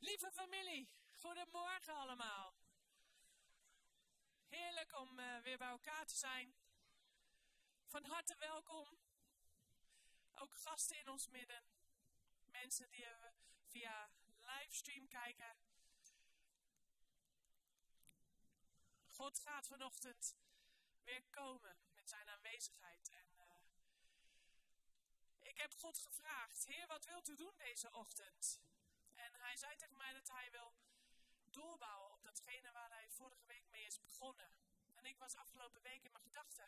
Lieve familie, goedemorgen allemaal. Heerlijk om weer bij elkaar te zijn. Van harte welkom. Ook gasten in ons midden. Mensen die via livestream kijken. God gaat vanochtend weer komen met zijn aanwezigheid. En ik heb God gevraagd: Heer, wat wilt u doen deze ochtend? En hij zei tegen mij dat hij wil doorbouwen op datgene waar hij vorige week mee is begonnen. En ik was afgelopen week in mijn gedachten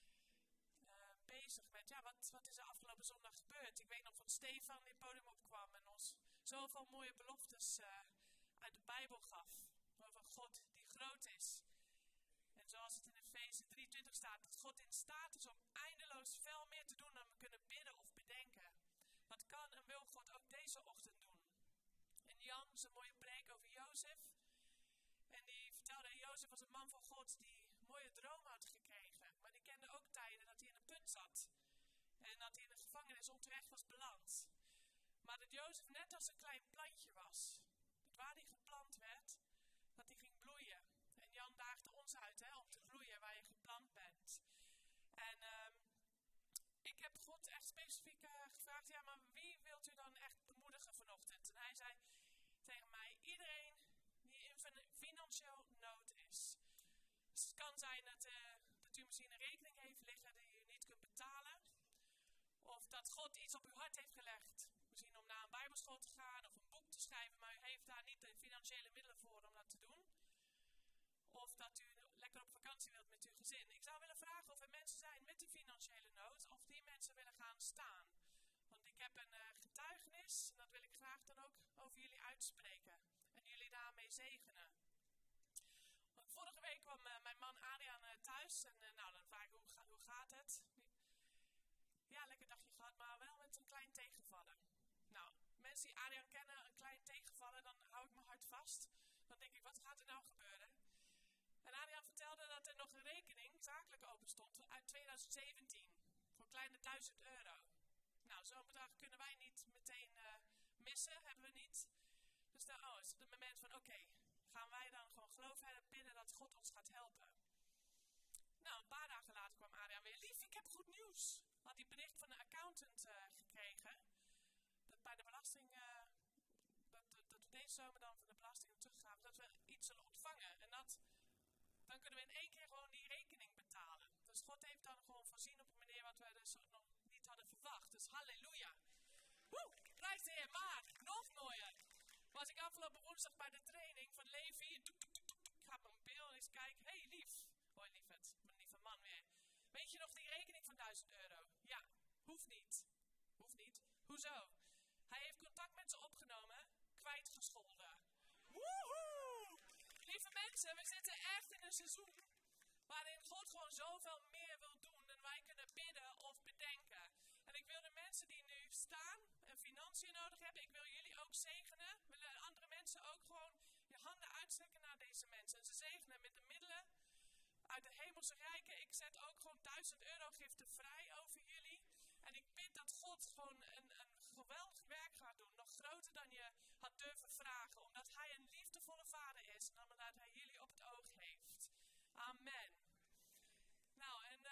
bezig met, wat is er afgelopen zondag gebeurd? Ik weet nog van Stefan die het podium opkwam en ons zoveel mooie beloftes uit de Bijbel gaf. Over God die groot is. En zoals het in Efeze 3:20 staat, dat God in staat is om eindeloos veel meer te doen dan we kunnen bidden of bedenken. Wat kan en wil God ook deze ochtend doen? En Jan, zijn mooie preek over Jozef. En die vertelde, Jozef was een man van God die mooie dromen had gekregen. Maar die kende ook tijden dat hij in de put zat. En dat hij in de gevangenis onterecht was beland. Maar dat Jozef net als een klein plantje was. Dat waar hij geplant werd, dat hij ging bloeien. En Jan daagde ons uit om te bloeien waar je geplant bent. En ik heb God echt specifiek gevraagd, maar wie wilt u dan echt bemoedigen vanochtend? En hij zei tegen mij, iedereen die in financieel nood is. Dus het kan zijn dat u misschien een rekening heeft liggen die u niet kunt betalen. Of dat God iets op uw hart heeft gelegd. Misschien om naar een bijbelschool te gaan of een boek te schrijven, maar u heeft daar niet de financiële middelen voor om dat te doen. Of dat u lekker op vakantie wilt met uw gezin. Ik zou willen vragen of er mensen zijn met die financiële nood, of die mensen willen gaan staan. Want ik heb een getuigenis, en dat wil ik graag dan ook over jullie uitspreken. En jullie daarmee zegenen. Want vorige week kwam mijn man Adriaan thuis. En dan vraag ik, hoe gaat het? Ja, lekker dagje gehad, maar wel met een klein tegenvallen. Nou, mensen die Adriaan kennen, een klein tegenvallen, dan hou ik mijn hart vast. Dan denk ik, wat gaat er nou gebeuren? En Adriaan vertelde dat er nog een rekening, zakelijk open stond, uit 2017. Voor een kleine €1000. Nou, zo'n bedrag kunnen wij niet meteen missen, hebben we niet. Dus dan is het een moment van, oké, gaan wij dan gewoon geloven en bidden dat God ons gaat helpen. Nou, een paar dagen later kwam Adriaan weer, lief, ik heb goed nieuws. Had hij bericht van de accountant gekregen, dat bij de belasting, dat we deze zomer dan van de belasting teruggaan, dat we iets zullen ontvangen. En dan kunnen we in één keer gewoon die rekening betalen. Dus God heeft dan gewoon voorzien op een manier wat we dus nog niet hadden verwacht. Dus halleluja. Prijs de Heer. Maar, nog mooier. Was ik afgelopen woensdag bij de training van Levi. Ik ga op mijn mobiel en eens kijken. Hé, lief. Hoi, lieverd. Mijn lieve man weer. Weet je nog die rekening van €1000? Ja, hoeft niet. Hoeft niet. Hoezo? Hij heeft contact met ze opgenomen. Kwijtgescholden. Woehoe! Lieve mensen, we zitten echt in een seizoen waarin God gewoon zoveel meer wil doen dan wij kunnen bidden of bedenken. En ik wil de mensen die nu staan en financiën nodig hebben, ik wil jullie ook zegenen. Willen andere mensen ook gewoon je handen uitstrekken naar deze mensen. En ze zegenen met de middelen uit de hemelse rijken. Ik zet ook gewoon €1000 giften vrij over jullie. En ik bid dat God gewoon een geweldig werk gaat doen. Nog groter dan je had durven vragen. Omdat hij een liefdevolle vader is. En omdat hij jullie op het oog heeft. Amen. Nou, en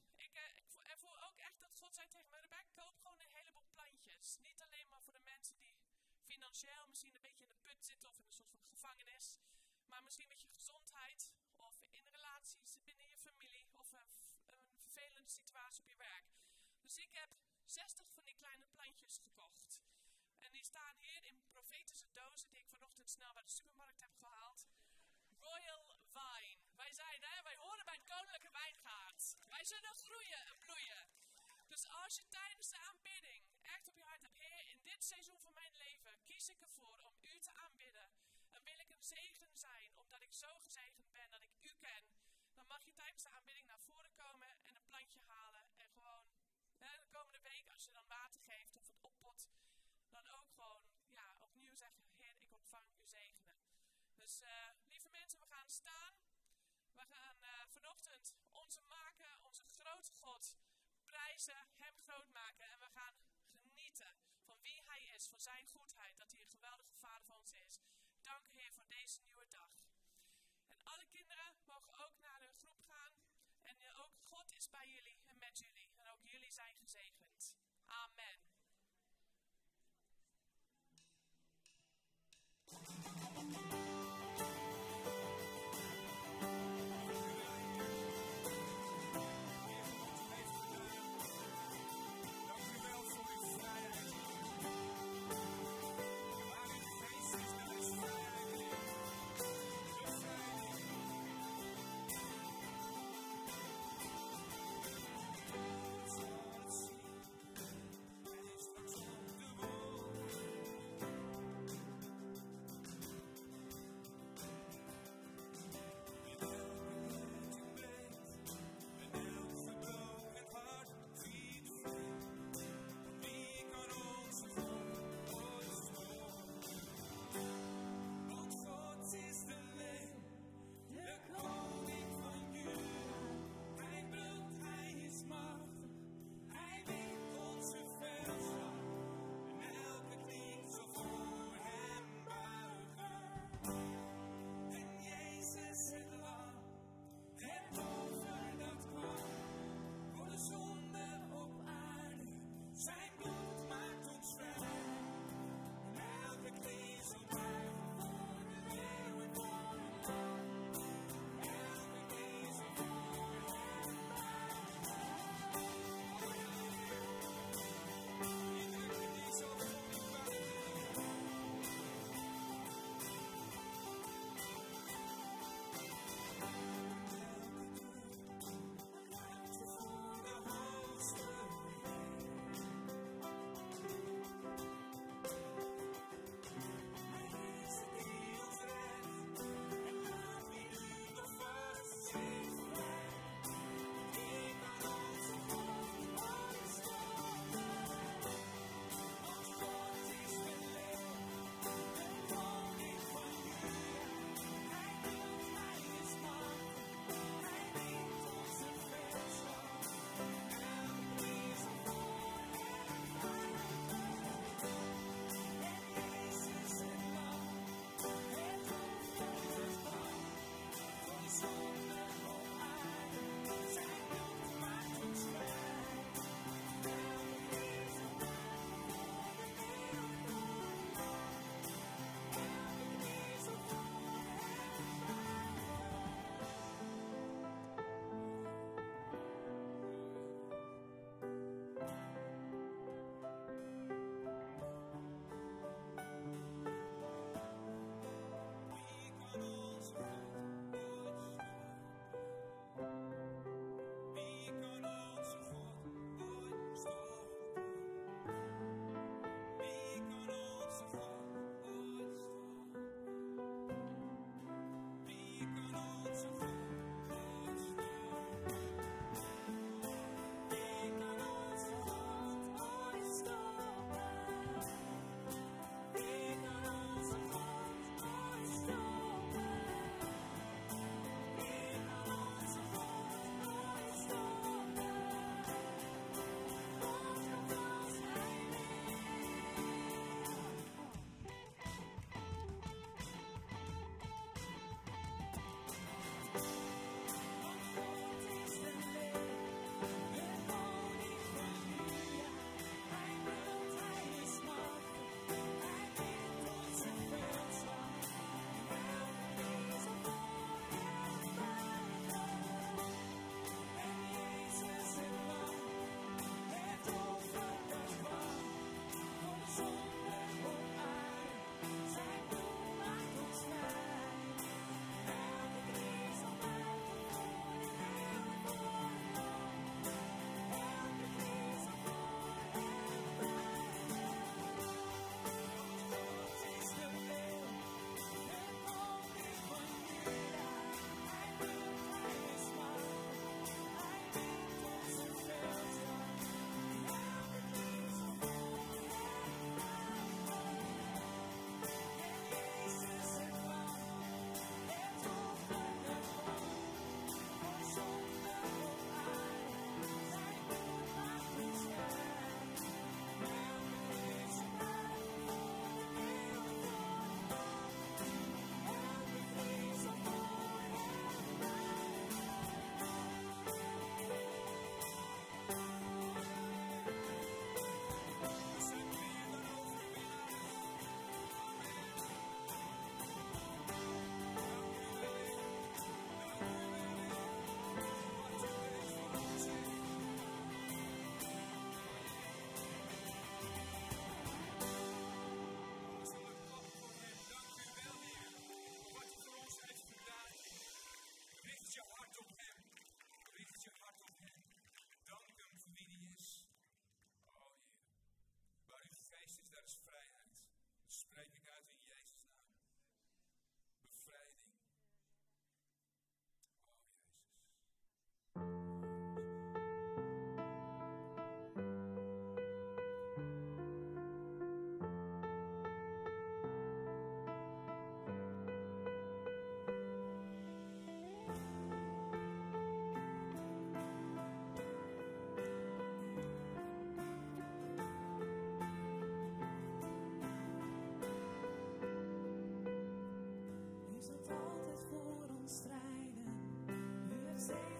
ik voel ook echt dat God zei tegen mij, Rebecca, koop gewoon een heleboel plantjes. Niet alleen maar voor de mensen die financieel misschien een beetje in de put zitten of in een soort van gevangenis. Maar misschien met je gezondheid of in relaties binnen je familie of een vervelende situatie op je werk. Dus ik heb 60 van die kleine plantjes gekocht. En die staan hier in profetische dozen die ik vanochtend snel bij de supermarkt heb gehaald. Royal Wine. Wij horen bij het Koninklijke Wijngaard. Wij zullen groeien en bloeien. Dus als je tijdens de aanbidding echt op je hart hebt, Heer, in dit seizoen van mijn leven kies ik ervoor om u te aanbidden. En wil ik een zegen zijn, omdat ik zo gezegend ben dat ik u ken. Dan mag je tijdens de aanbidding naar voren komen en een plantje halen. En gewoon de komende week, als je dan water geeft of het oppot, dan ook gewoon opnieuw zeggen, Heer, ik ontvang uw zegenen. Dus lieve mensen, we gaan staan. We gaan vanochtend onze maken, onze grote God prijzen, hem groot maken. En we gaan genieten van wie hij is, van zijn goedheid, dat hij een geweldige vader van ons is. danken, Heer, voor deze nieuwe dag. En alle kinderen mogen ook naar de groep gaan. En ook God is bij jullie en met jullie. En ook jullie zijn gezegend. Amen.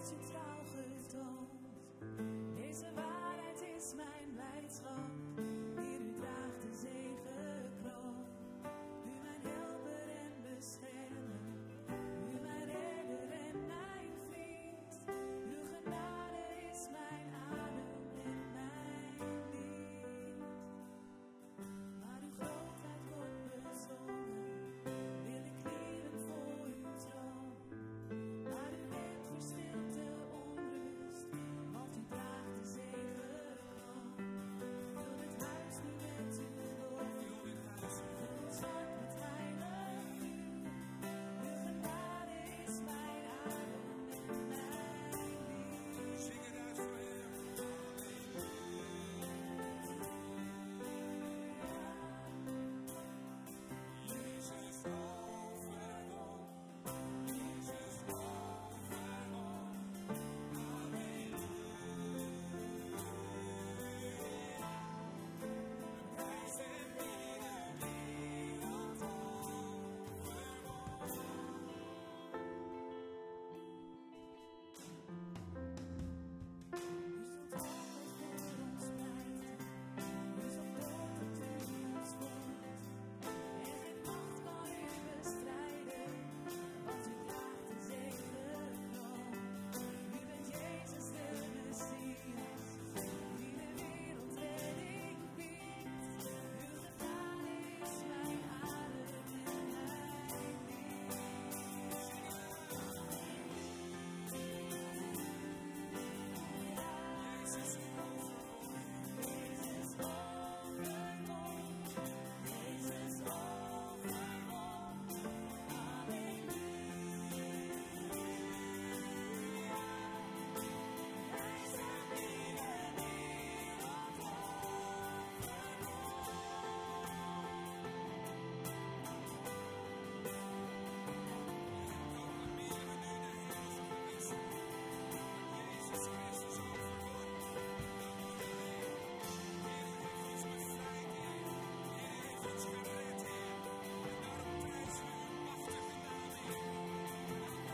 steeds uw trouw getoond. Deze waarheid is mijn blijdschap. Heer, u draagt de zegenkroon. U mijn helper en beschermer. U mijn redder en mijn vriend. Uw genade is mijn adem en mijn lied. Maar uw grootheid wordt bezongen. Wil ik knielen voor uw troon. Maar u neemt verstilt de onrust, want u draagt de zegenkroon. Vul dit huis nu met uw lof, vul ons hart met heilig vuur. Uw genade is mijn adem en mijn lied. Zing het uit voor hem. Jezus overwon. Jezus overwon. Wij zijn in de wereld overwon. U zult altijd voor ons pleiten. U zult dood tot u ons wordt. En geen macht kan u bestrijden, want u draagt de zegenkroon. U bent Jezus de Messias, die de wereld redding biedt. Uw genade is mijn adem en mijn lied. Jezus overwon, Jezus overwon, Jezus overwon. Halleluja. Wij zijn in de wereld Jezus Christus overwon. Heer, u heeft ons bevrijd, Heer. Heer, u heeft ons gered, Heer. En daarom prijzen we uw machtige naam, Heer.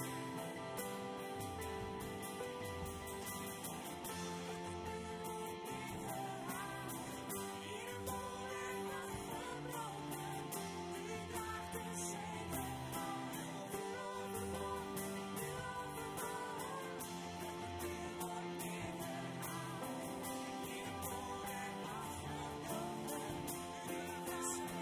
Ieder boom en macht gebroken, u draagt de zegenkroon. U overwon, u overwon, u wordt neergehaald. Ieder boom en macht gebroken, u draagt de zegenkroon.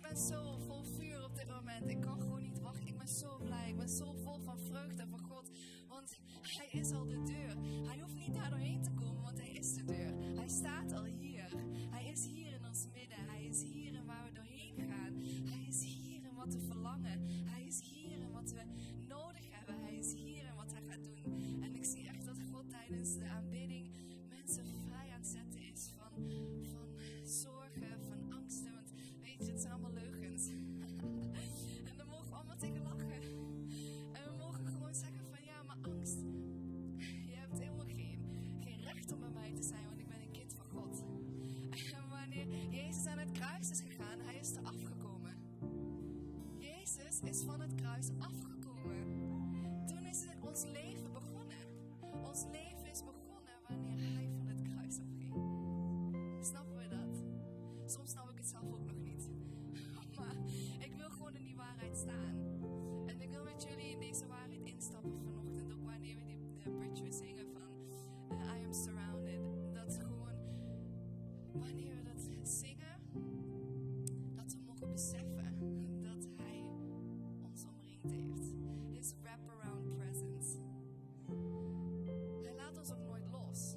ben zo vol vuur op dit moment. Ik kan gewoon niet wachten. Ik ben zo blij. Ik ben zo vol van vreugde van God. Want hij is al de deur. Hij hoeft niet daar doorheen te komen, want hij is de deur. Hij staat al hier. Hij is hier in ons midden. Hij is hier in waar we doorheen gaan. Hij is hier in wat we verlangen. Hij is hier in wat we nodig hebben. Hij is hier in wat hij gaat doen. En ik zie echt dat God tijdens de aanbidding mensen vrij aan het zetten is van zorgen, van angsten. Want weet je, het zijn allemaal leugens. En daar mogen we allemaal tegen lachen. En we mogen gewoon zeggen van ja, maar angst. Je hebt helemaal geen recht om bij mij te zijn, want ik ben een kind van God. En wanneer Jezus aan het kruis is gegaan, hij is er afgekomen. Jezus is van het kruis afgekomen. Toen is het ons leven begonnen. Ons leven is begonnen wanneer hij van het kruis afging. Snappen we dat? Soms snap ik het zelf ook nog niet. Maar ik wil gewoon in die waarheid staan. En ik wil met jullie in deze waarheid instappen vanochtend. Ook wanneer we de bridge weer zingen van I am surrounded. Dat gewoon, wanneer we dat zingen, dat we mogen beseffen dat hij ons omringd heeft. His wraparound presence. Hij laat ons ook nooit los.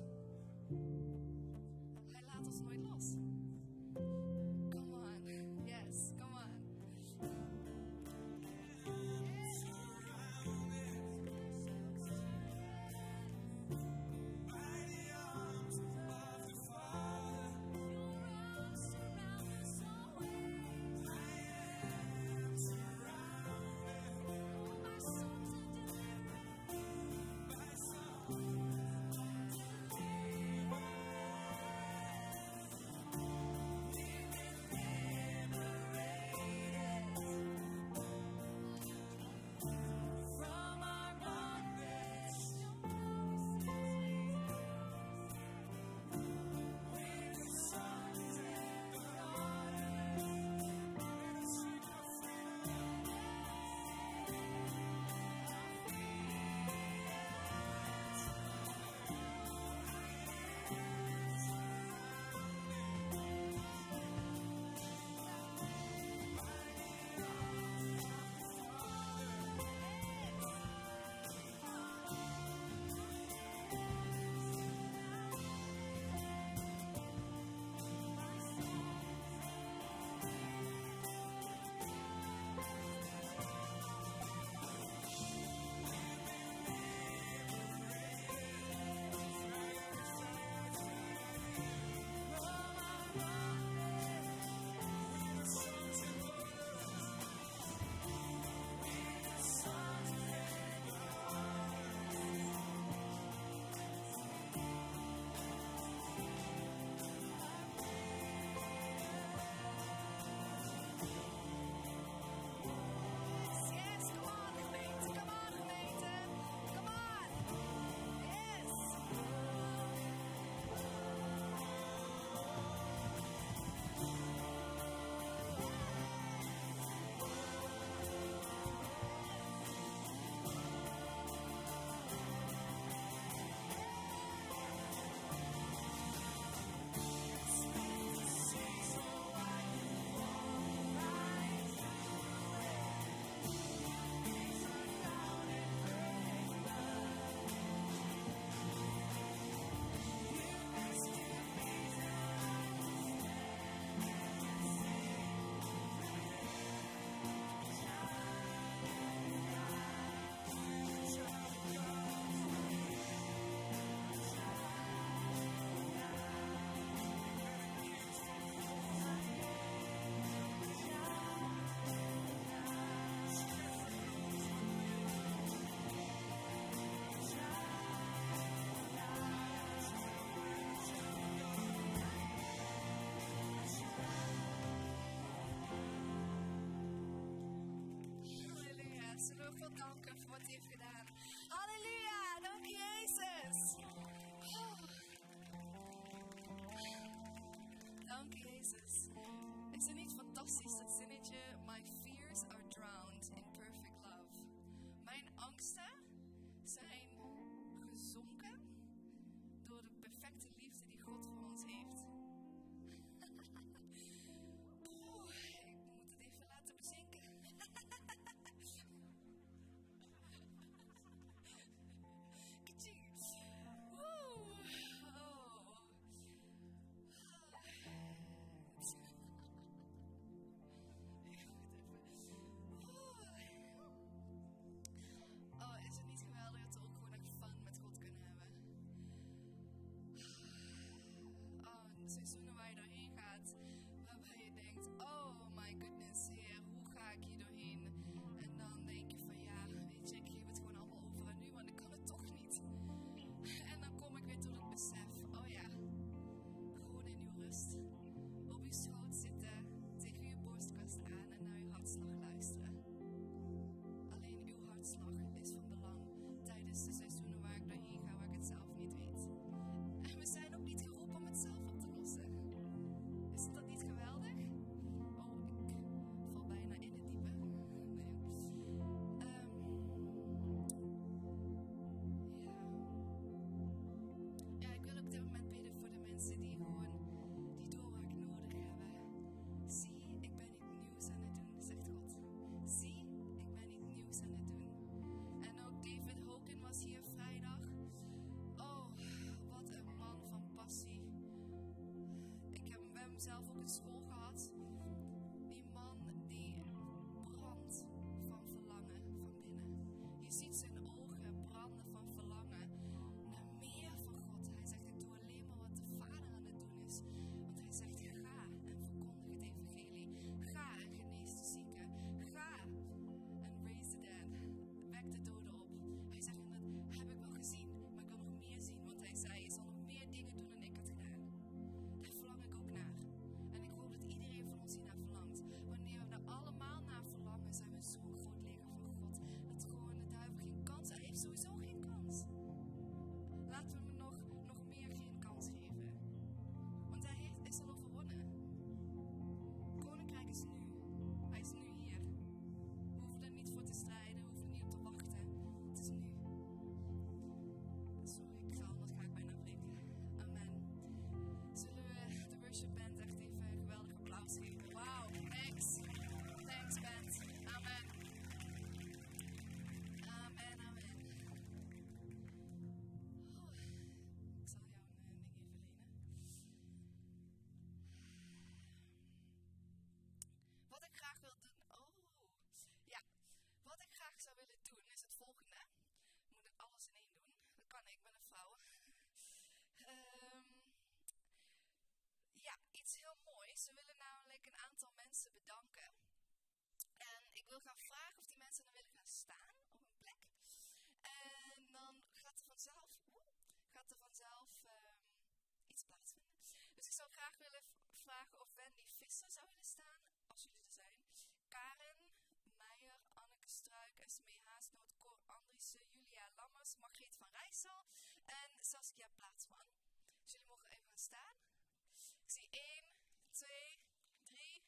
Hij laat ons nooit los. Come on. Yes, come on. God danken voor wat hij heeft gedaan. Halleluja, dank je Jezus. Dank je Jezus. Is het niet fantastisch dat zinnetje? My fears are drowned in perfect love. Mijn angsten zijn gezonken door de perfecte liefde die God voor ons heeft. Ik moet het even seizoenen waar je doorheen gaat, waarbij je denkt, oh my goodness, Heer, hoe ga ik hier doorheen? En dan denk je van ja, weet je, ik geef het gewoon allemaal over aan u, want ik kan het toch niet. En dan kom ik weer tot het besef, oh ja, gewoon in uw rust, op uw schoot zitten, tegen uw borstkast aan en naar uw hartslag luisteren. Alleen uw hartslag is van belang tijdens de seizoenen waar ik doorheen ga, waar ik het zelf niet weet. En we zijn ook niet geroepen om het zelf op te lossen. Is dat niet geweldig? Oh, ik val bijna in het diepe. Ja, ik wil op dit moment bidden voor de mensen die gewoon die doorbraak nodig hebben. Zie, ik ben iets nieuws aan het doen, zegt God. Zie, ik ben iets nieuws aan het doen. En ook David Hogan was hier vrijdag. Oh, wat een man van passie. We hebben hem zelf ook in school gehad. Die man die brandt van verlangen van binnen. Je ziet zijn ogen branden van verlangen naar meer van God. Hij zegt, ik doe alleen maar wat de Vader aan het doen is. Want hij zegt, ga en verkondig het evangelie. Ga en genees de zieken. Ga en raise the dead. Wek de doden op. Hij zegt, en dat heb ik wel gezien, maar ik wil nog meer zien. Want hij zei, je zal nog meer dingen doen dan ik had gedaan. Daar verlang ik ook naar. En ik hoop dat iedereen van ons hier naar verlangt. Wanneer we er allemaal naar verlangen, zijn we zo'n groot leger van God. Dat gewoon de duivel geen kans heeft. Hij heeft sowieso geen kans. Laten we hem nog meer geen kans geven. Want hij is al overwonnen. Het koninkrijk is nu. Hij is nu hier. We hoeven er niet voor te strijden. We hoeven er niet op te wachten. Het is nu. Sorry, ik ga anders ga ik bijna breken. Amen. Zullen we de worship band echt even een geweldig applaus geven? Wauw, thanks. Thanks band. Amen. Amen, amen. Oh, ik zal jou een ding even lenen. Wat ik graag wil doen. Oh, ja. Wat ik graag zou willen doen is het volgende. Moet ik alles in één doen? Dat kan ik ben een vrouw. Ja, iets heel moois. We willen namelijk een aantal mensen bedanken. En ik wil gaan vragen of die mensen dan willen gaan staan op een plek. En dan gaat er vanzelf iets plaatsvinden. Dus ik zou graag willen vragen of Wendy Visser zou willen staan, als jullie er zijn. Karen Meijer, Anneke Struik, Esmee Haasnoot, Cor Andriessen, Julia Lammers, Margreet van Rijssel en Saskia Plaatsman. Dus jullie mogen even gaan staan. Ik zie 1, 2, 3,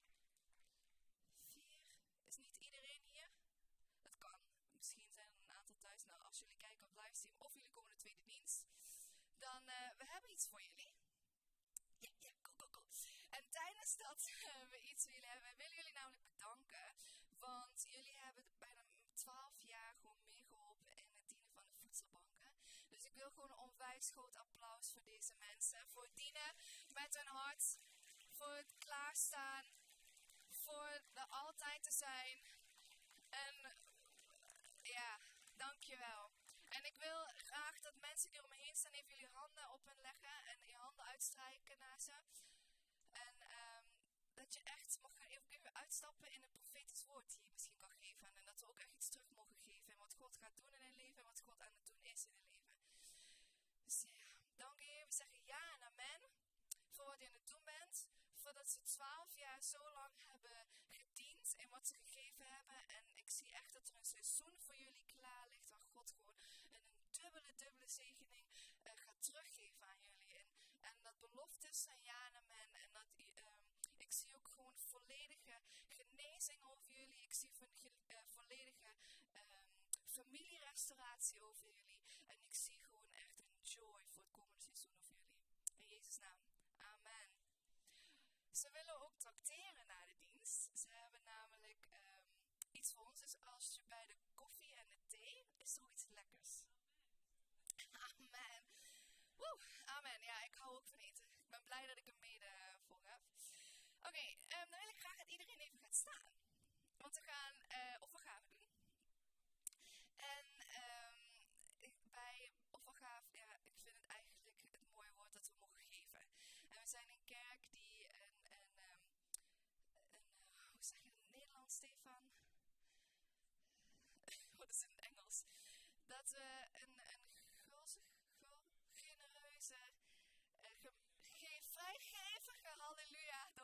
4. Is niet iedereen hier? Dat kan. Misschien zijn er een aantal thuis. Nou, als jullie kijken op livestream of jullie komen de tweede dienst, dan we hebben iets voor jullie. Ja, go. En tijdens dat we iets voor jullie hebben, willen jullie namelijk bedanken. Want jullie hebben bijna 12 jaar gewoon meegeholpen in het dienen van de voedselbanken. Dus ik wil gewoon een onwijs groot applaus voor deze mensen. Voor het dienen met hun hart. Voor het klaarstaan. Voor er altijd te zijn. En ja, dankjewel. En ik wil graag dat mensen die om me heen staan even jullie handen op hen leggen. En je handen uitstrijken naar ze. En dat je echt mag gaan even uitstappen in een profetisch woord die je misschien kan geven. En dat we ook echt iets terug mogen geven. En wat God gaat doen in hun leven. En wat God aan het doen is in hun leven. Dus ja, dank Heer. We zeggen ja en amen. Voor wat je aan het doen bent. Voordat ze 12 jaar zo lang hebben gediend in wat ze gegeven hebben. En ik zie echt dat er een seizoen voor jullie klaar ligt. Waar God gewoon een dubbele zegening gaat teruggeven aan jullie. En dat beloftes zijn ja en amen. En dat ik zie ook gewoon volledige genezing over jullie. Ik zie volledige familierestauratie over jullie. En ik zie gewoon echt een joy voor het komende seizoen over jullie. In Jezus' naam. Amen. Ze willen ook trakteren na de dienst. Ze hebben namelijk iets voor ons. Dus als je bij de koffie en de thee is er ook iets lekkers. Amen. Woe, amen. Ja, ik hou ook van eten. Ik ben blij dat ik hem mede voor heb. Oké, dan wil ik graag dat iedereen even gaat staan. Want we gaan offergave doen. En bij offergave, ja, ik vind het eigenlijk het mooie woord dat we mogen geven. En we zijn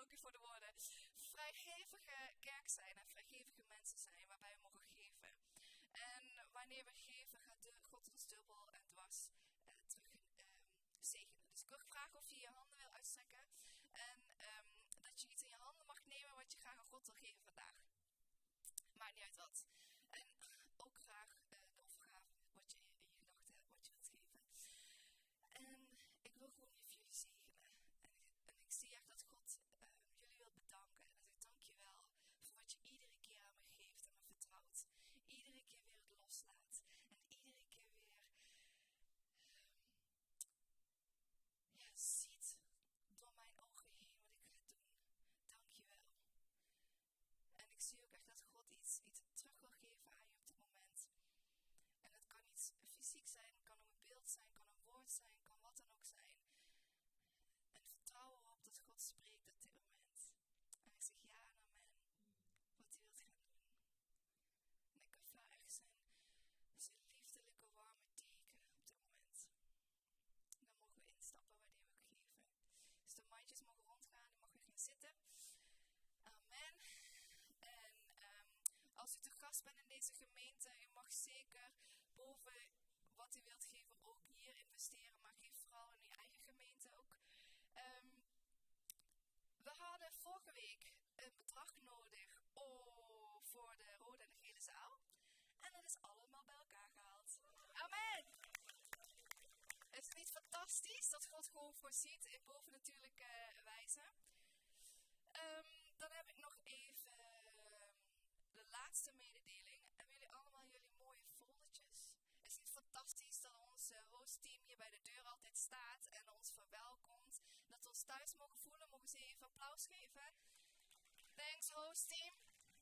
Dank u voor de woorden. Vrijgevige kerk zijn en vrijgevige mensen zijn waarbij we mogen geven. En wanneer we geven, gaat God ons dubbel en dwars terug zegenen. Dus ik wil vragen of je je handen wil uitstrekken. En dat je iets in je handen mag nemen wat je graag aan God wil geven vandaag. Maakt niet uit wat. En ook graag de offergave wat je in je gedachten hebt, wat je wilt geven. En ik wil gewoon even jullie zegenen. En ik zie echt dat God jullie wil bedanken. En ik dank je wel voor wat je iedere keer aan me geeft en me vertrouwt. Iedere keer weer het loslaat. En iedere keer weer ziet door mijn ogen heen wat ik ga doen. Dank je wel. En ik zie ook echt dat God iets terug wil geven aan je op dit moment. En het kan iets fysiek zijn, kan ook een beeld zijn, kan een woord zijn, kan wat dan ook zijn. En vertrouw erop dat God spreekt op dit moment. En ik zeg ja en amen. Wat hij wilt gaan doen. En ik ervaar echt zijn liefdelijke warme teken op dit moment. En dan mogen we instappen waar hij wil geven. Dus de mandjes mogen rondgaan, die mag weer gaan zitten. Amen. En als u te gast bent in deze gemeente, u mag zeker boven wat u wilt geven ook hier investeren. Maar geef vooral in uw eigen gemeente ook. We hadden vorige week een bedrag nodig voor de rode en de gele zaal. En dat is allemaal bij elkaar gehaald. Amen! Is het niet fantastisch dat God gewoon voorziet in bovennatuurlijke wijze? Dan heb ik nog even de laatste mededeling. Hebben jullie allemaal jullie mooie foldertjes? Is het niet fantastisch dat ons hostteam hier bij de deur altijd staat en ons verwelkomt? Dat we ons thuis mogen voelen? Mogen ze even applaus geven? Thanks hostteam.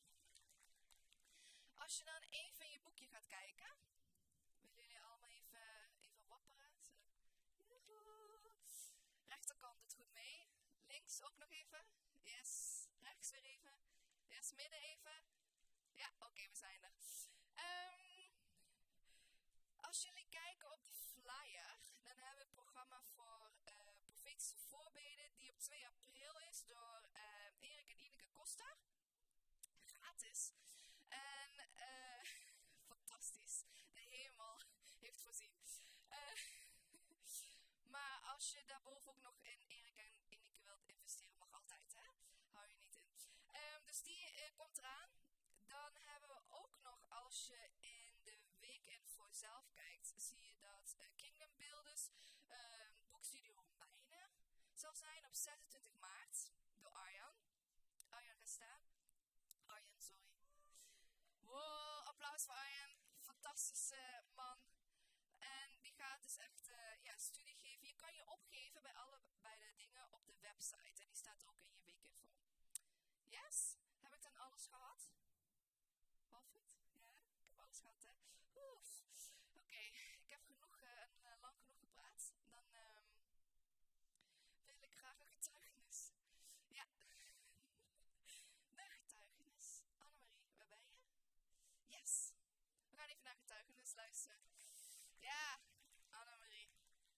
Als je dan even in je boekje gaat kijken. Willen jullie allemaal even wapperen? Zo. Joehoe. Rechterkant doet goed mee. Links ook nog even. Yes. Rechts weer even. Yes, midden even. Ja, oké, we zijn er. Als jullie kijken op de flyer, dan hebben we het programma voor profetische voorbeden, die op 2 april is door Erik en Ineke Koster. Gratis. En fantastisch. De hemel heeft voorzien. Maar als je daarboven ook nog in Erik en Ineke wilt investeren, mag altijd, hè? Hou je niet in. Dus die komt eraan. Dan hebben we ook nog, als je in de weekend voor zelf kijkt, zie je dat Kingdom Builders boekstudio Mijnen zal zijn op 26 maart door Arjan. Arjan gaat staan. Arjan, sorry. Wow, applaus voor Arjan. Fantastische man. En die gaat dus echt studie geven. Je kan je opgeven bij de dingen op de website. En die staat ook in je weekinfo. Yes? Heb ik dan alles gehad? Walfried? Ja? Ik heb alles gehad, hè? Oef. Oké, ik heb lang genoeg gepraat. Dan wil ik graag een getuigenis. Ja. De getuigenis. Annemarie, waar ben je? Yes. We gaan even naar getuigenis luisteren. Ja, Annemarie.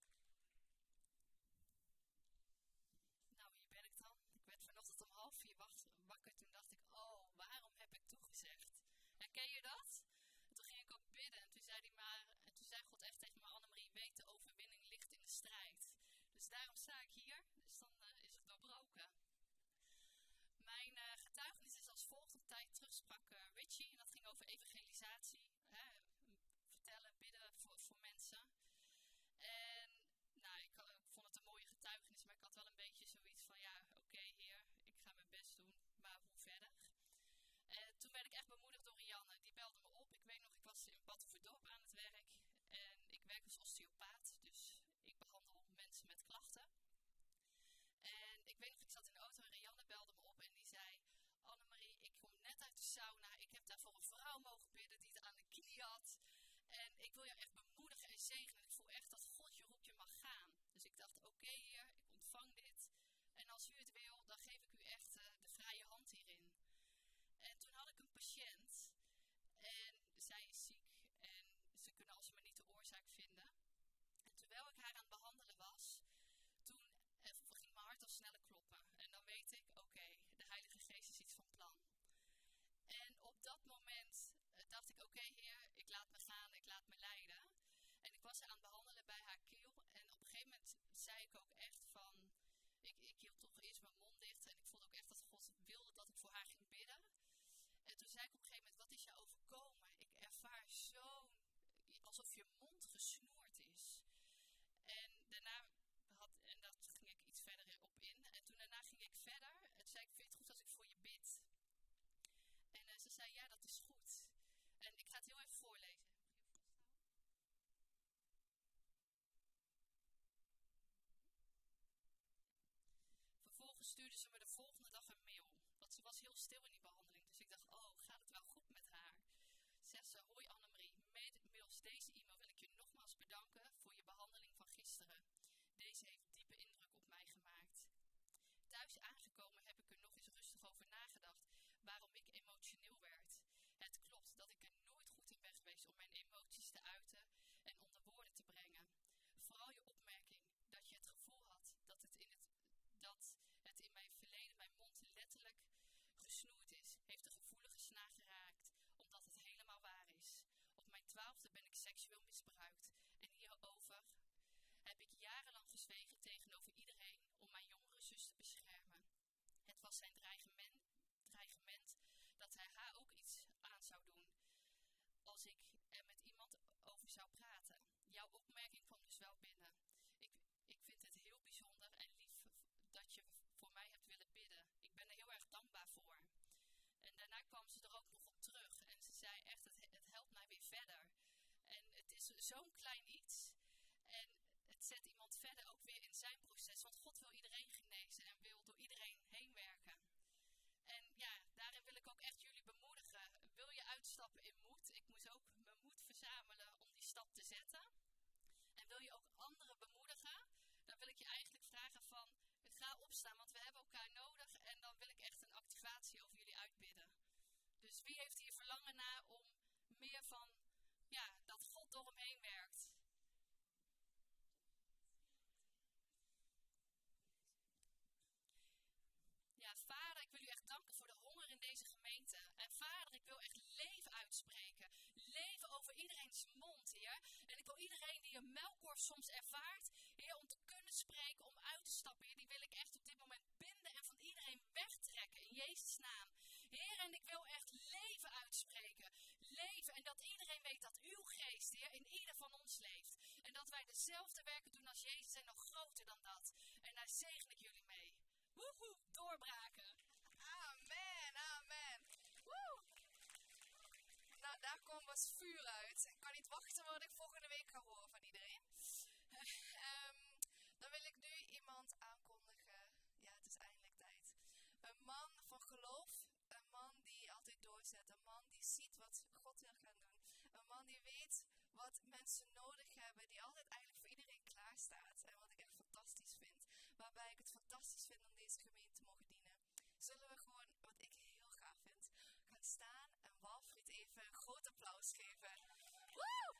Nou, hier ben ik dan. Ik werd vanochtend om 3:30 wakker. Toen dacht ik, oh, waarom heb ik toegezegd? Herken je dat? En toen ging ik ook bidden. En toen zei God echt tegen me, Annemarie, weet, de overwinning ligt in de strijd. Dus daarom sta ik hier. Dus dan is het doorbroken. Mijn getuigenis is als volgt. Een tijd terug sprak Richie. En dat ging over evangelisatie. Vertellen, bidden voor mensen. En nou, ik vond het een mooie getuigenis. Maar ik had wel een beetje zoiets van, ja, oké, Heer, ik ga mijn best doen. Maar hoe verder? En toen werd ik echt bemoedigd door Rianne. Die belde me op. Ik weet nog, ik was in Battenverdorp aan het werk. En ik werk als osteopaat. Dus ik behandel mensen met klachten. En ik weet nog, ik zat in de auto en Rianne belde me op. En die zei, Annemarie, ik kom net uit de sauna. Ik heb daar voor een vrouw mogen bidden die het aan de vervolgens stuurde ze me de volgende dag een mail. Want ze was heel stil in die behandeling. Dus ik dacht, oh, gaat het wel goed met haar? Zegt ze, hoi Annemarie, middels deze e-mail wil ik je nogmaals bedanken voor je behandeling van gisteren. Deze heeft diepe indruk op mij gemaakt. Thuis aangekomen heb ik er nog eens rustig over nagedacht waarom ik emotioneel werd. Het klopt dat ik er nooit goed in ben geweest om mijn emoties te uiten en onder woorden te brengen. Vooral je opmerking dat je het gevoel had dat het in mijn verleden mijn mond letterlijk gesnoerd is, heeft de gevoelige snaar geraakt, omdat het helemaal waar is. Op mijn 12e ben ik seksueel misbruikt en hierover heb ik jarenlang gezwegen tegenover iedereen om mijn jongere zus te beschermen. Het was zijn dreigement dat hij haar ook iets aan zou doen als ik er met iemand over zou praten. Jouw opmerking kwam dus wel binnen. Ik vind het heel bijzonder en lief dat je voor mij hebt willen bidden. Ik ben er heel erg dankbaar voor. En daarna kwam ze er ook nog op terug en ze zei echt, het helpt mij weer verder. En het is zo'n klein iets en het zet iemand verder ook weer in zijn proces, want God wil iedereen genezen en wil door iedereen heen werken. En ja, daarin wil ik ook echt jullie bemoedigen. Wil je uitstappen in moed? Ik moest ook mijn moed verzamelen om die stap te zetten. En wil je ook anderen bemoedigen? Dan wil ik je eigenlijk vragen van, ga opstaan, want we hebben elkaar nodig. En dan wil ik echt een activatie over jullie uitbidden. Dus wie heeft hier verlangen naar om meer van, ja, dat God door hem heen werkt? Ja, Vader, ik wil u echt danken voor de honger in deze gemeente. En Vader, ik wil echt leven uitspreken. Leven over iedereen's mond, Heer. En ik wil iedereen die een muilkorf soms ervaart, Heer, om te kunnen spreken, om uit te stappen, Heer, die wil ik echt op dit moment binden en van iedereen wegtrekken in Jezus' naam. Heer, en ik wil echt leven uitspreken. Leven. En dat iedereen weet dat uw geest, Heer, in ieder van ons leeft. En dat wij dezelfde werken doen als Jezus en nog groter dan dat. En daar zegen ik jullie mee. Woehoe, doorbraken. Amen, amen. Woe! Nou, daar komt wat vuur uit. Ik kan niet wachten wat ik volgende week ga horen van iedereen. Dan wil ik nu iemand aankondigen. Ja, het is eindelijk tijd. Een man van geloof. Een man die altijd doorzet. Een man die ziet wat God wil gaan doen. Een man die weet wat mensen nodig hebben. Die altijd eigenlijk voor iedereen klaarstaat. En wat ik echt fantastisch vind. Waarbij ik het fantastisch vind om deze gemeente te mogen dienen. Zullen we gewoon, wat ik heel gaaf vind, gaan staan en Walfried even een groot applaus geven. Woe!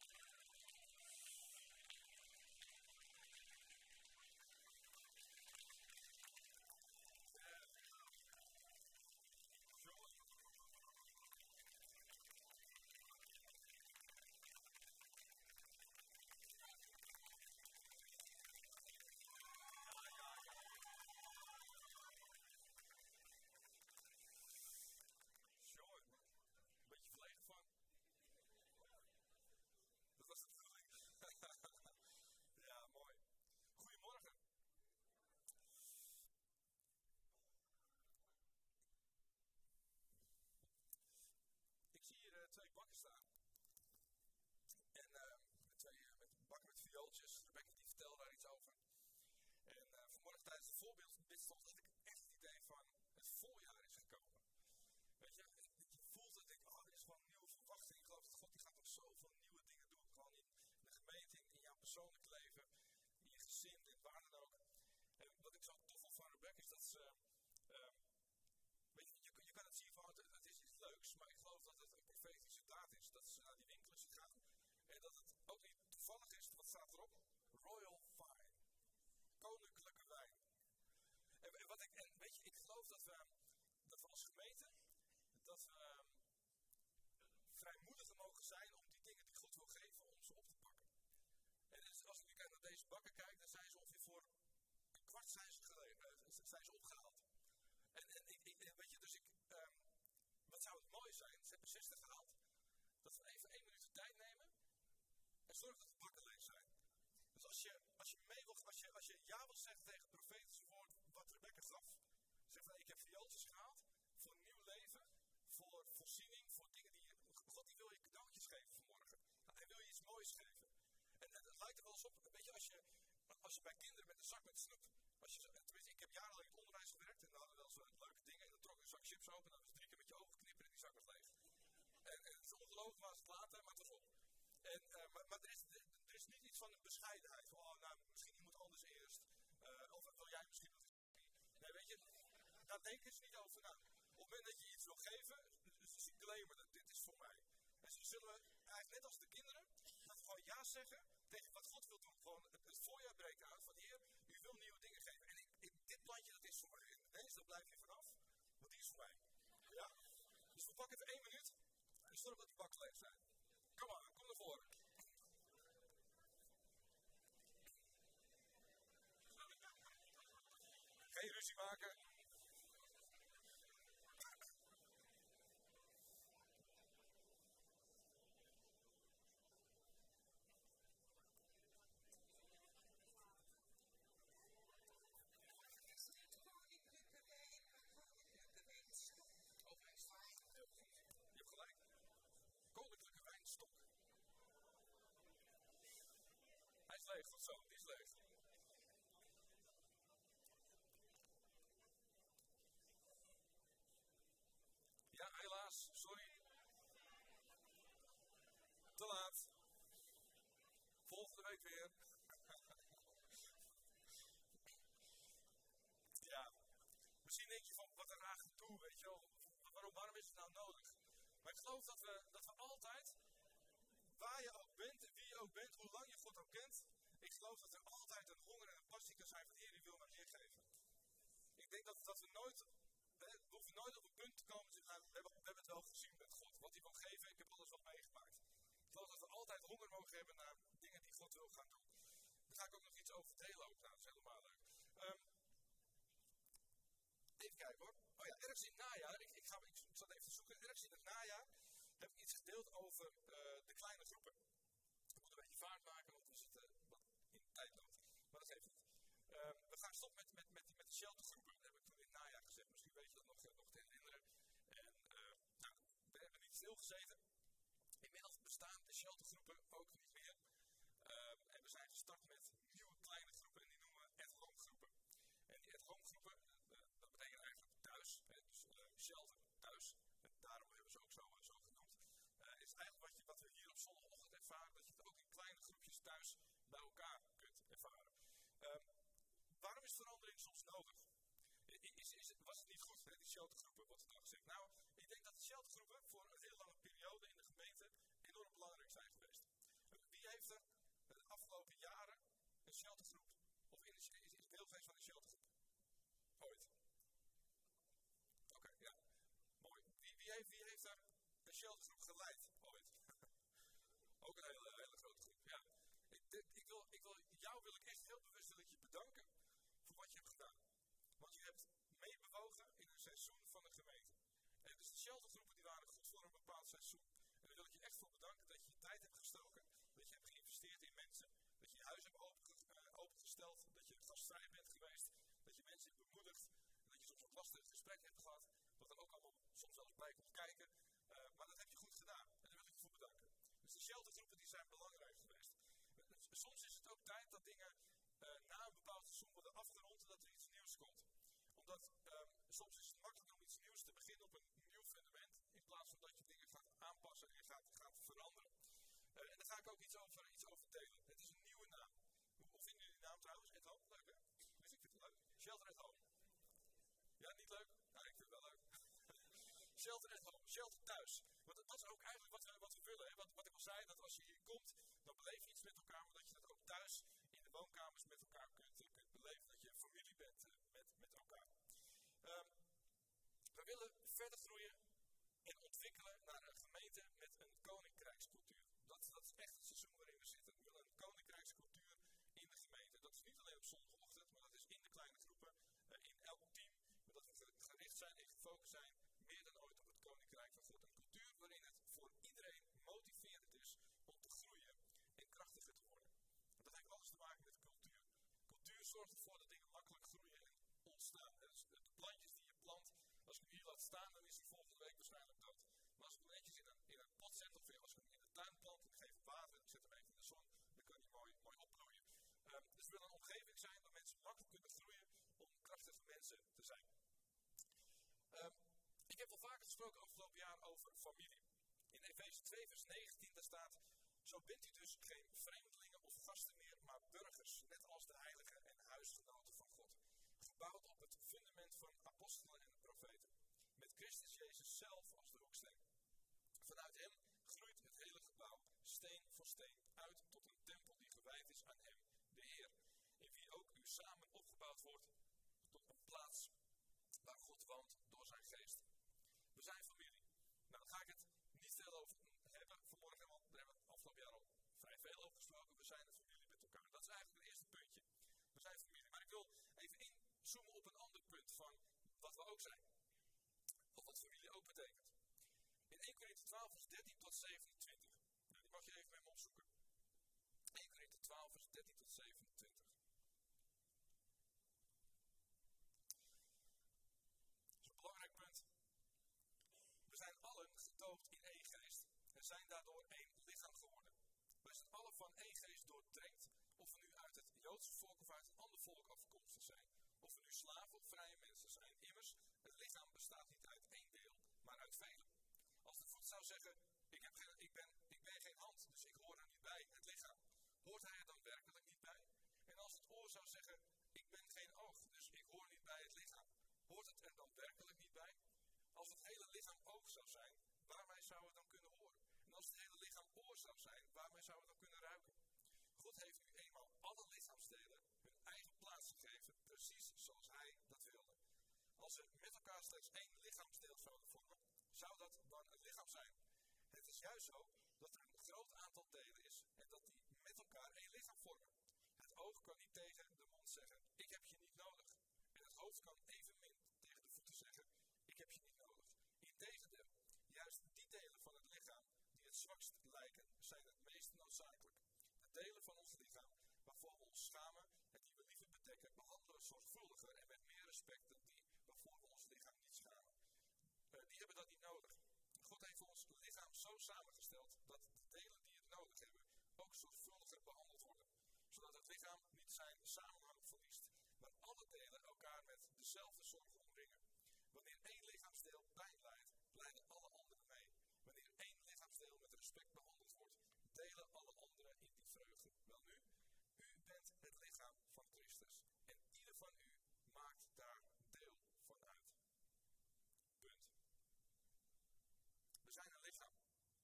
Joy. Een beetje verlegen van. Dat was de bedoeling. Ja, mooi. Goedemorgen. Ik zie hier twee bakken staan. En twee bakken met viooltjes. Rebecca die vertelde daar iets over. En vanmorgen tijdens de voorbeeldstond had ik echt het idee van het voorjaar is gekomen. Weet je voelt het, denk ik, dit is gewoon nieuwe verwachting. Ik geloof dat God die gaat nog zoveel nieuwe dingen doen. Gewoon in de gemeente, in jouw persoonlijk leven, in je gezin, in waar dan ook. En wat ik zo tof vond van Rebecca is dat ze, weet je kan het zien van het is iets leuks, maar ik geloof dat het een profetische daad is. Dat ze naar die winkel is gegaan. En dat het ook niet toevallig is, wat staat erop? Royal Wine. Koninklijke wijn. En weet je, ik geloof dat we als gemeente, dat we vrijmoediger mogen zijn om die dingen die God wil geven, om ze op te pakken. En dus als ik nu naar deze bakken kijk, dan zijn ze ongeveer voor een kwart zijn ze opgehaald. En weet je, dus wat zou het mooi zijn, ze hebben 60 gehaald, dat we even 1 minuut de tijd nemen en zorgen dat de bakken leeg zijn. Dus als je ja wil zeggen tegen het profetische woord wat Rebecca gaf, zeg van ik heb viooltjes gehaald voor een nieuw leven, voor voorziening, voor dingen die God die wil je cadeautjes geven vanmorgen. Nou, hij wil je iets moois geven. En het lijkt er wel eens op, weet je, als als je bij kinderen met een zak met snoep. Tenminste, ik heb jarenlang in het onderwijs gewerkt en dan hadden we wel zo'n leuke dingen. En dan trok je een zak chips open en dan was het 3 keer met je ogen knippen en die zak was leeg. En het is ongelooflijk waar het later, maar het was op. Maar er is niet iets van een bescheidenheid. Van, oh, nou, misschien iemand anders eerst. Of wil jij misschien wat. Nee, weet je, daar denken ze niet over na. Op het moment dat je iets wil geven, ze claimen dat dit is voor mij. En ze zullen eigenlijk net als de kinderen, dat we gewoon ja zeggen tegen wat God wil doen. Gewoon het voorjaar breekt uit van Heer, u wil nieuwe dingen geven. En dit plantje dat is voor mij. En deze, daar blijf je vanaf, want die is voor mij. Ja? Dus we pakken even 1 minuut en zorg dat die bakken leeg zijn. Kom maar, kom naar voren. Geen ruzie maken. Je hebt gelijk. Koninklijke wijnstok. Hij is leeg, goed zo, die is leeg. Ja, helaas, sorry. Te laat. Volgende week weer. Ja, misschien denk je van wat een raar gedoe, weet je wel. Waarom is het nou nodig? Maar ik geloof dat we altijd, waar je ook bent en wie je ook bent, hoe lang je God ook kent, ik geloof dat er altijd een honger en een passie kan zijn van Heer, die wil maar meer geven. Ik denk dat we nooit, we hoeven nooit op een punt te komen, we hebben het wel gezien met God. Wat hij wil geven, ik heb alles wel meegemaakt. Ik geloof dat we altijd honger mogen hebben naar dingen die God wil gaan doen. Daar ga ik ook nog iets over delen ook, nou, dat is helemaal leuk. Even kijken hoor. Oh ja, ergens in het najaar, ik zat even te zoeken, ergens in het najaar heb ik iets gedeeld over de kleine groepen. We moeten een beetje vaart maken, want we zitten wat in tijdnood. Maar dat geeft niet. We gaan stoppen met de sheltergroepen. Dat heb ik toen in het najaar gezegd, misschien weet je dat nog te herinneren. En nou, we hebben niet stilgezeten. Inmiddels bestaan de sheltergroepen ook niet meer. En we zijn gestart met nieuwe kleine groepen en die noemen we at-home groepen. En die at-home groepen, dat betekent eigenlijk thuis, dus shelter, thuis. En daarom hebben we ze ook zo genoemd. Is eigenlijk wat we hier op zondagochtend ervaren, dat je het ook in kleine groepjes thuis bij elkaar kunt ervaren. Waarom is verandering soms nodig? Was het niet goed, hè, die sheltergroepen, wordt er dan gezegd? Nou, ik denk dat de sheltergroepen voor een heel lange periode in de gemeente enorm belangrijk zijn geweest. Wie heeft er de afgelopen jaren een sheltergroep, of is deel geweest van een sheltergroep? Ooit? Oké, ja. Mooi. Wie heeft er een sheltergroep geleid? Ooit? Ook een hele grote groep, ja. Jou wil ik echt heel bewust bedanken voor wat je hebt gedaan. Want je hebt meebewogen in een seizoen van de gemeente. En dus de sheltergroepen die waren goed voor een bepaald seizoen. En daar wil ik je echt voor bedanken dat je je tijd hebt gestoken. Dat je hebt geïnvesteerd in mensen. Dat je je huis hebt opengesteld. Dat je gastvrij bent geweest. Dat je mensen hebt bemoedigd. Dat je soms ook lastige gesprekken hebt gehad. Wat er ook allemaal soms wel eens bij komt kijken. Maar dat heb je goed gedaan. En daar wil ik je voor bedanken. Dus de sheltergroepen die zijn belangrijk geweest. Soms is het ook tijd dat dingen na een bepaald seizoen worden afgerond en dat er iets nieuws komt. Omdat soms is het makkelijker om iets nieuws te beginnen op een nieuw fundament. In plaats van dat je dingen gaat aanpassen en gaat veranderen. En daar ga ik ook iets over delen. Het is een nieuwe naam. Hoe vinden jullie die naam trouwens? At Home? Leuk hè? Dus ik vind het leuk. Shelter at Home. Ja, niet leuk? Nou, ik vind het wel leuk. Shelter at Home. Shelter thuis. Want dat is ook eigenlijk wat we willen. Hè? Wat ik al zei, dat als je hier komt, dan beleef je iets met elkaar. Maar dat je dat ook thuis in de woonkamers met elkaar kunt beleven. Dat je een familie bent met elkaar. We willen verder groeien en ontwikkelen naar een gemeente met een koninkrijkscultuur. Dat is echt het seizoen waarin we zitten. We willen een koninkrijkscultuur in de gemeente. Dat is niet alleen op zondagochtend, maar dat is in de kleine groepen, in elk team. Maar dat we gericht zijn en gefocust zijn, meer dan ooit op het koninkrijk van God. Een cultuur waarin het voor iedereen motiverend is om te groeien en krachtiger te worden. Want dat heeft alles te maken met cultuur. Cultuur zorgt ervoor dat dingen makkelijk groeien en ontstaan. Dus de plantjes die je plant, als ik hem hier laat staan, dan is hij volgende week waarschijnlijk dood. Maar als ik hem netjes in een pot zet of als ik hem in de tuin plant en geef hem water en zet hem even in de zon, dan kan hij mooi opgroeien. Dus we willen een omgeving gesproken afgelopen jaar over familie. In Efeze 2 vers 19 daar staat: zo bent u dus geen vreemdelingen of gasten meer, maar burgers, net als de heiligen en huisgenoten van God. Gebouwd op het fundament van apostelen en profeten. Met Christus Jezus zelf als de hoeksteen. Vanuit hem groeit het hele gebouw, steen voor steen, uit tot een tempel die gewijd is aan hem, de Heer. In wie ook u samen opgebouwd wordt tot een plaats waar God woont door zijn geest. We zijn familie. Nou, daar ga ik het niet veel over hebben vanmorgen, want daar hebben we het afgelopen jaar al vrij veel over gesproken. We zijn een familie met elkaar. Dat is eigenlijk het eerste puntje. We zijn familie. Maar ik wil even inzoomen op een ander punt van wat we ook zijn. Of wat familie ook betekent. In 1 Korinthe 12 vers 13 tot 27. Nou, die mag je even met me opzoeken. 1 Korinthe 12 vers 13 tot 27. Dat is een belangrijk punt. We zijn allen gedoopt in één geest en zijn daardoor één lichaam geworden. Wij zijn allen van één geest doordrenkt, of we nu uit het Joodse volk of uit een ander volk afkomstig zijn. Of we nu slaven of vrije mensen zijn. Immers, het lichaam bestaat niet uit één deel, maar uit velen. Als de voet zou zeggen, ik ben geen hand, dus ik hoor er niet bij, het lichaam. Hoort hij er dan werkelijk niet bij? En als het oor zou zeggen, ik ben geen oog, dus ik hoor niet bij het lichaam. Hoort het er dan werkelijk niet bij? Als het hele lichaam oog zou zijn, waarmee zouden we dan kunnen horen? En als het hele lichaam oor zou zijn, waarmee zouden we dan kunnen ruiken? God heeft nu eenmaal alle lichaamsdelen hun eigen plaats gegeven, precies zoals hij dat wilde. Als ze met elkaar slechts één lichaamsdeel zouden vormen, zou dat dan een lichaam zijn? Het is juist zo dat er een groot aantal delen is en dat die met elkaar één lichaam vormen. Het oog kan niet tegen de mond zeggen, ik heb je niet nodig. En het hoofd kan evenmin tegen de voeten zeggen, ik heb je niet nodig. Integendeel, juist die delen van het lichaam die het zwakst lijken, zijn het meest noodzakelijk. De delen van ons lichaam waarvoor we ons schamen en die we liever bedekken, behandelen we zorgvuldiger en met meer respect dan die waarvoor we ons lichaam niet schamen. Die hebben dat niet nodig. God heeft ons lichaam zo samengesteld dat de delen die het nodig hebben ook zorgvuldiger behandeld worden. Zodat het lichaam niet zijn samenhang verliest, maar alle delen elkaar met dezelfde zorg omringen. Wanneer één lichaamsdeel pijn lijdt, lijden alle anderen mee. Wanneer één lichaamsdeel met respect behandeld wordt, delen alle anderen in die vreugde. Welnu, u bent het lichaam van Christus en ieder van u maakt daar deel van uit. Punt. We zijn een lichaam.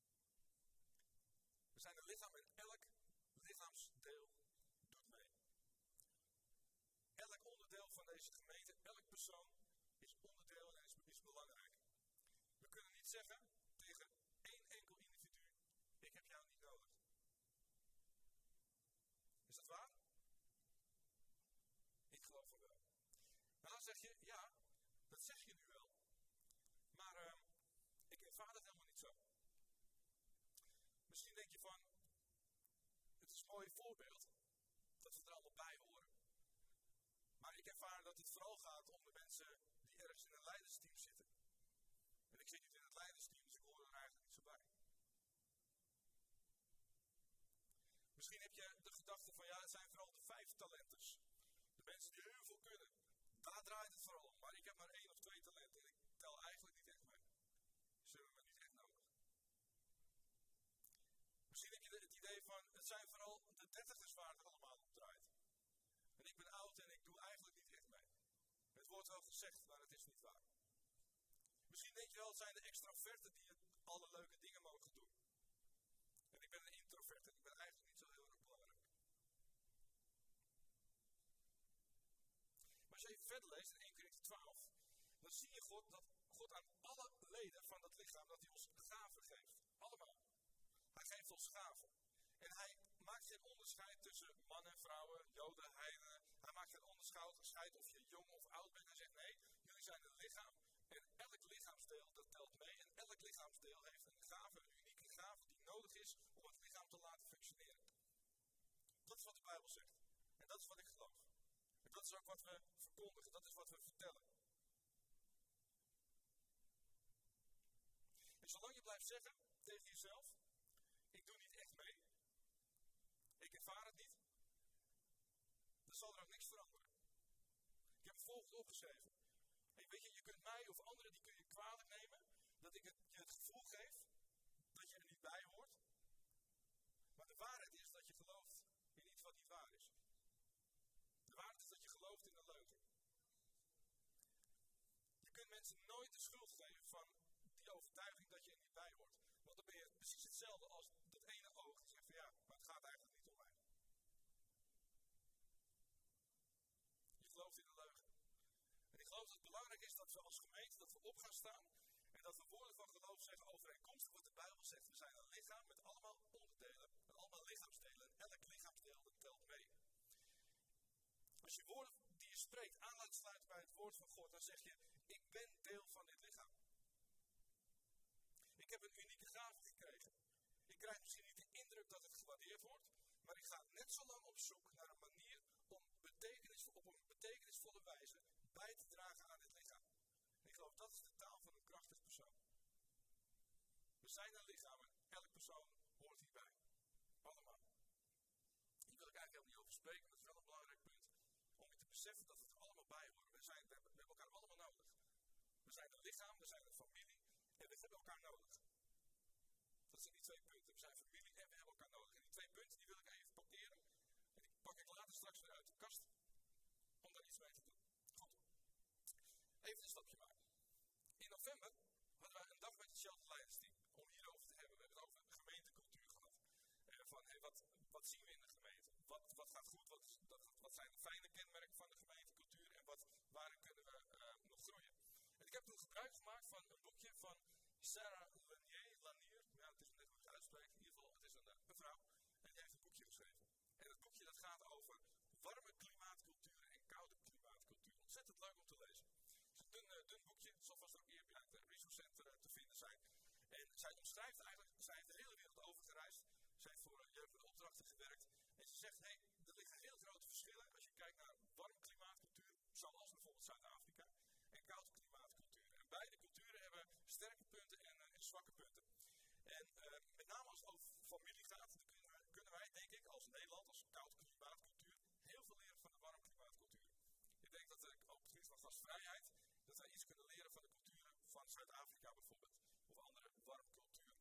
We zijn een lichaam en elk lichaamsdeel doet mee. Elk onderdeel van deze gemeente, elk persoon is onderdeel en is belangrijk. We kunnen niet zeggen tegen één enkel individu, ik heb jou niet nodig. Is dat waar? Ik geloof van wel. Nou, dan zeg je, ja, dat zeg je nu wel. Maar ik ervaar dat helemaal niet zo. Misschien denk je van, het is een mooi voorbeeld, dat we er allemaal bij horen. Maar ik ervaar dat het vooral gaat om de mensen die ergens in een leidersteam zitten. En ik zit niet in het leidersteam, dus ik hoor er eigenlijk niet zo bij. Misschien heb je de gedachte van, ja, het zijn vooral de 5 talenters. De mensen die heel veel kunnen. Daar draait het vooral om. Maar ik heb maar 1 of 2 talenten en ik tel eigenlijk niet echt mee. Ze hebben me niet echt nodig. Misschien heb je het idee van, het zijn vooral de 30ers waar het allemaal om draait. En ik ben oud en ik doe eigenlijk niet echt mee. Het wordt wel gezegd, maar het is niet waar. Misschien denk je wel, het zijn de extraverten die alle leuke dingen mogen doen. En ik ben een introvert en ik ben eigenlijk niet zo heel erg belangrijk. Maar als je even verder leest in 1 Korinthe 12, dan zie je dat God aan alle leden van dat lichaam, dat hij ons gaven geeft. Allemaal. Hij geeft ons gaven. En hij maakt geen onderscheid tussen mannen, vrouwen, joden, heidenen. Hij maakt geen onderscheid of je jong of oud bent. Hij zegt nee, jullie zijn een lichaam. En elk lichaamsdeel dat telt mee. En elk lichaamsdeel heeft een gave, een unieke gave die nodig is om het lichaam te laten functioneren. Dat is wat de Bijbel zegt. En dat is wat ik geloof. En dat is ook wat we verkondigen. Dat is wat we vertellen. En zolang je blijft zeggen tegen jezelf, ik doe niet echt mee. Ik ervaar het niet. Dan zal er ook niks veranderen. Ik heb het volgende opgeschreven. Hey, weet je, je kunt mij of anderen die kun je kwalijk nemen. dat ik je het gevoel geef dat je er niet bij hoort. Maar de waarheid is dat je gelooft in iets wat niet waar is. De waarheid is dat je gelooft in een leugen. Je kunt mensen nooit de schuld geven van die overtuiging dat je er niet bij hoort. Want dan ben je precies hetzelfde als dat ene oog die zegt van ja, maar het gaat eigenlijk niet om mij. Je gelooft in een leugen. En ik geloof dat het belangrijk is dat we als gemeente dat we op gaan staan. En dat we woorden van geloof zeggen overeenkomstig wat de Bijbel zegt. We zijn een lichaam met allemaal onderdelen. Met allemaal lichaamsdelen. En elk lichaamsdeel dat telt mee. Als je woorden die je spreekt aan laat sluiten bij het woord van God. Dan zeg je, ik ben deel van dit lichaam. Ik heb een unieke gave gekregen. Ik krijg misschien niet de indruk dat het gewaardeerd wordt. Maar ik ga net zo lang op zoek naar een manier om op een betekenisvolle wijze bij te dragen aan dit lichaam. En ik geloof dat is de taal van een krachtig persoon. We zijn een lichaam en elk persoon hoort hierbij. Allemaal. Hier wil ik eigenlijk helemaal niet over spreken, maar het is wel een belangrijk punt. Om je te beseffen dat we er allemaal bij horen. We hebben elkaar allemaal nodig. We zijn een lichaam, we zijn een familie en we hebben elkaar nodig. Dat zijn die twee punten. We zijn familie en we hebben elkaar nodig. En die twee punten die wil ik even parkeren. En die pak ik later straks weer uit de kast. Om daar iets mee te doen. Goed. Even een stapje maken. In november hadden wij een dag met het Shelter Leidersteam. Om hierover te hebben. We hebben het over gemeentecultuur gehad. Van hey, wat zien we in de gemeente? Wat gaat goed? Wat zijn de fijne kenmerken van de gemeentecultuur? En waarin kunnen we nog groeien? En ik heb toen gebruik gemaakt van een boekje van Sarah Lanier. Ja, het is net hoe je het uitspreekt. In ieder geval, het is een vrouw. En die heeft een boekje geschreven. En het boekje dat gaat over warme klimaatculturen en koude klimaatcultuur. Ontzettend leuk om te lezen. Het is een dun boekje. Het zal vast ook hier bij het Resource Center te vinden zijn. En zij omschrijft eigenlijk, zij heeft de hele wereld overgereisd. Zij heeft voor jeugd en opdrachten gewerkt. En ze zegt, hey, er liggen heel grote verschillen als je kijkt naar warm klimaatcultuur, zoals bijvoorbeeld Zuid-Afrika, en koude klimaatcultuur. En beide culturen hebben sterke punten en zwakke punten. En met name als het over familie gaat, dan kunnen wij, denk ik, als Nederland, als koude klimaatcultuur, heel veel leren van de warme klimaatcultuur. Ik denk dat op het gebied van gastvrijheid, dat wij iets kunnen leren van de culturen van Zuid-Afrika bijvoorbeeld. Of andere warmcultuurlanden.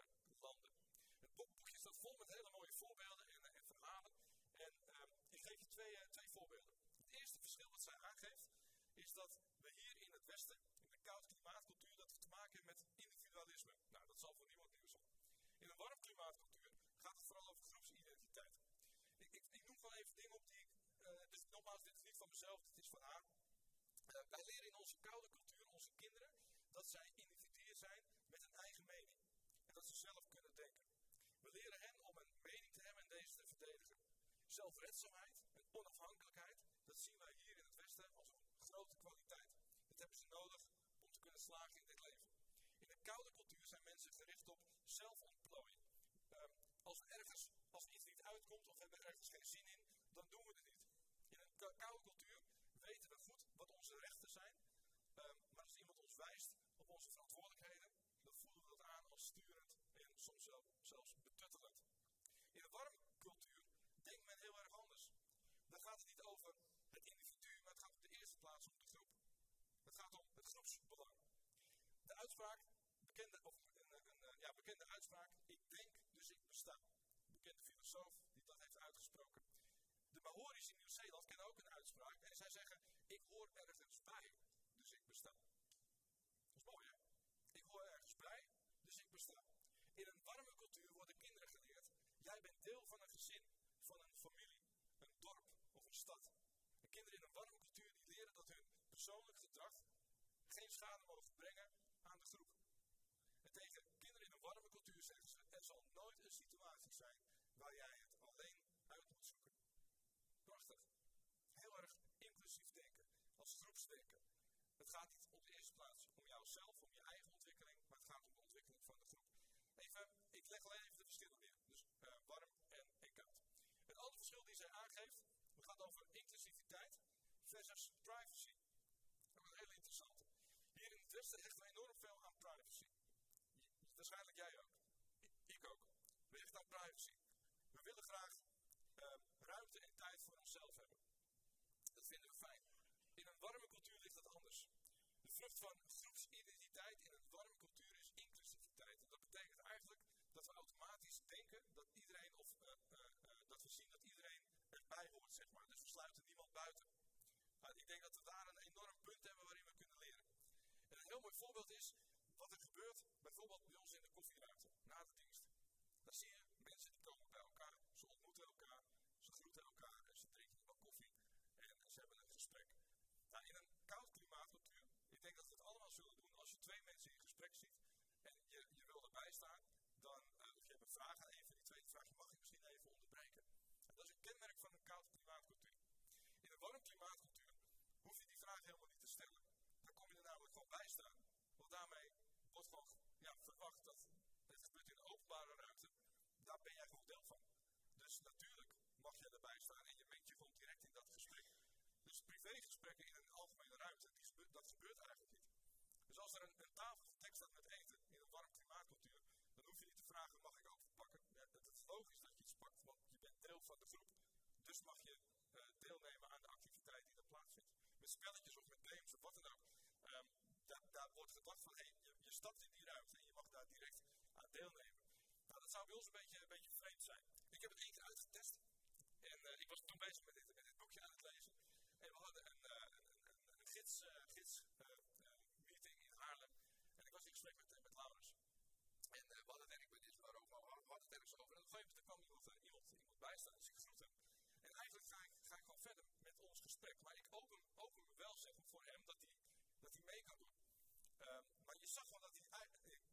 Het boekje staat vol met hele mooie voorbeelden en verhalen. En ik geef je twee voorbeelden. Het eerste verschil wat zij aangeeft, is dat we hier in het Westen, in de koude klimaatcultuur, dat we te maken hebben met individualisme. Nou, dat zal voor niemand nieuw zijn. In een warm klimaatcultuur gaat het vooral over groepsidentiteit. Ik noem gewoon even dingen op die ik, dus nogmaals, dit is niet van mezelf, dit is van haar. Wij leren in onze koude cultuur, onze kinderen, dat zij individuen zijn met een eigen mening. En dat ze zelf kunnen denken. We leren hen om een mening te hebben en deze te verdedigen. Zelfredzaamheid en onafhankelijkheid, dat zien wij hier in het Westen als een grote kwaliteit. Dat hebben ze nodig om te kunnen slagen in dit leven. In de koude cultuur zijn mensen gericht op zelfontplooiing. Als iets niet uitkomt of hebben we ergens geen zin in, dan doen we het niet. In een koude cultuur weten we goed wat onze rechten zijn, maar als iemand ons wijst op onze verantwoordelijkheden, dan voelen we dat aan als sturend en soms zelfs betuttelend. In een warme cultuur denkt men heel erg anders. Dan gaat het niet over het individu, maar het gaat op de eerste plaats om de groep. Het gaat om het groepsbelang. De uitspraak, bekende uitspraak, ik denk, dus ik besta. Een bekende filosoof die dat heeft uitgesproken. De Maori's in Nieuw-Zeeland kennen ook een uitspraak en zij zeggen, ik hoor ergens bij, dus ik besta. Dat is mooi, hè? Ik hoor ergens bij, dus ik besta. In een warme cultuur worden kinderen geleerd, jij bent deel van een gezin, van een familie, een dorp of een stad. En kinderen in een warme cultuur die leren dat hun persoonlijk gedrag geen schade mogen brengen aan de groep. En tegen kinderen in een warme cultuur zeggen ze, er zal nooit een situatie zijn waar jij het alleen uit moet zoeken. Prachtig. Heel erg inclusief denken, als groepsdenken. Het gaat niet op de eerste plaats om jouzelf, om je eigen ontwikkeling, maar het gaat om de ontwikkeling van de groep. Ik leg alleen even de verschillen weer. Dus warm en koud. Een ander verschil die zij aangeeft, het gaat over inclusiviteit versus privacy. Dat is een hele interessante. Hier in het Westen hechten we enorm veel aan privacy. Waarschijnlijk jij ook. Ik ook. We hechten aan privacy. We willen graag ruimte en tijd voor onszelf hebben. Dat vinden we fijn. In een warme cultuur ligt dat anders. De vrucht van groepsidentiteit in een warme cultuur automatisch denken dat iedereen, dat we zien dat iedereen erbij hoort, zeg maar. Dus we sluiten niemand buiten. Nou, ik denk dat we daar een enorm punt hebben waarin we kunnen leren. En een heel mooi voorbeeld is wat er gebeurt, bijvoorbeeld bij ons in de koffieruimte, na de dienst. Dan zie je mensen die komen bij elkaar, ze ontmoeten elkaar, ze groeten elkaar en ze drinken een bak koffie en ze hebben een gesprek. Nou, in een koud klimaatcultuur, ik denk dat we het allemaal zullen doen als je twee mensen in gesprek ziet en je wil erbij staan, of je hebt een vraag aan een van die twee, dan vraag je, mag ik misschien even onderbreken? En dat is een kenmerk van een koude klimaatcultuur. In een warm klimaatcultuur hoef je die vraag helemaal niet te stellen. Dan kom je er namelijk gewoon bij staan, want daarmee wordt gewoon verwacht dat het gebeurt in de openbare ruimte, daar ben jij gewoon deel van. Dus natuurlijk mag jij erbij staan en je mengt je gewoon direct in dat gesprek. Dus privégesprekken in een algemene ruimte, dat gebeurt eigenlijk niet. Dus als er een tafel gedekt staat met eten in een warm klimaatcultuur, dan hoef je niet te vragen, mag ik ook pakken? Ja, het is logisch dat je iets pakt, want je bent deel van de groep. Dus mag je deelnemen aan de activiteit die er plaatsvindt. Met spelletjes of met games of wat dan ook. Daar wordt gedacht van, je stapt in die ruimte en je mag daar direct aan deelnemen. Nou, dat zou bij ons een beetje vreemd zijn. Ik heb het 1 keer uitgetest. En ik was toen bezig met dit boekje aan het lezen. En we hadden een gidsmeeting in Haarlem. En ik was in gesprek met Laurens. En we hadden het ergens over. En op een gegeven moment kwam iemand bijstaan. Dus ik groet hem. En eigenlijk ga ik gewoon verder met ons gesprek. Maar ik open me wel, zeg maar, voor hem dat hij mee kan doen. Maar je zag wel dat hij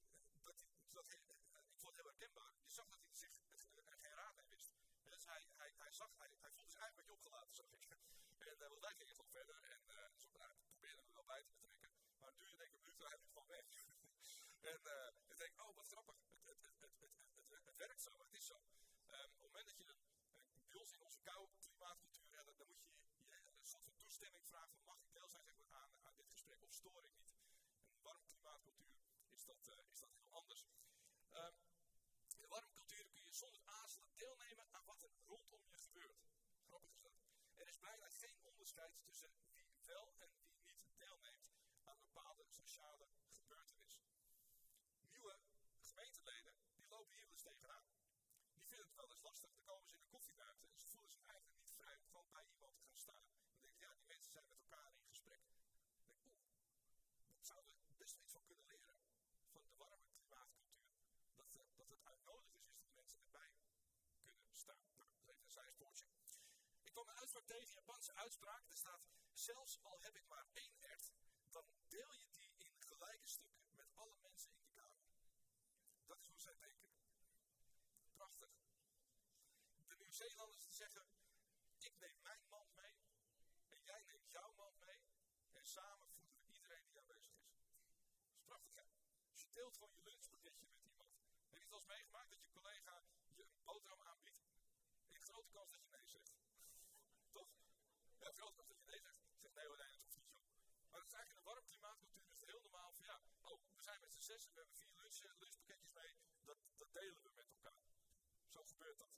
ik vond het heel herkenbaar. Je zag dat hij zich er geen raad mee wist. Dus hij voelde zich eigenlijk een beetje opgelaten, zag ik. En want wij gingen gewoon verder en probeerden we wel bij te betrekken. Maar het duurde denk ik een minuut eigenlijk van weg. En ik denk, oh wat grappig, het werkt zo, het is zo. Op het moment dat je bij ons in onze koude klimaatcultuur hebt, dan moet je een soort van toestemming vragen van mag ik deel zijn, zeg maar, aan dit gesprek of stoor ik niet. In een warme klimaatcultuur is dat heel anders. In de warme culturen kun je zonder aarzelen deelnemen aan wat er rondom je gebeurt. Grappig is dat. Er is bijna geen onderscheid tussen wie wel en wie niet deelneemt aan bepaalde sociale gebeurtenissen. Nieuwe gemeenteleden, die lopen hier wel eens tegenaan. Die vinden het wel eens lastig. Dan komen ze in de koffieruimte en ze voelen zich eigenlijk niet vrij om gewoon bij iemand te gaan staan. Dan denk je, ja, die mensen zijn met elkaar in gesprek. Dan denk ik, daar zouden we best wel iets van kunnen leren van de warme klimaatcultuur. Dat het uitnodigend is dat mensen erbij kunnen staan. Nou, dat is even een zijspoortje. Ik kwam een uitspraak tegen, een Japanse uitspraak. Er staat, zelfs al heb ik maar 1 ert, dan deel je die in gelijke stukken met alle mensen in de kamer. Dat is hoe zij denken. Prachtig. De Nieuw-Zeelanders die zeggen, ik neem mijn mand mee en jij neemt jouw mand mee en samen voeden we iedereen die aanwezig is. Dat is prachtig, hè? Dus je deelt gewoon je lunchpakketje met iemand. Heb je het al eens meegemaakt dat je collega je een boterham aanbiedt? En je grote kans dat je nee zegt. Toch? Ja, grote kans dat je nee zegt. Zegt nee, dat hoeft niet zo. Maar het is eigenlijk in een warm klimaatcultuur is het heel normaal van we zijn met z'n 6 en we hebben 4 lunchpakketjes mee. Dat delen we met elkaar. Zo gebeurt dat.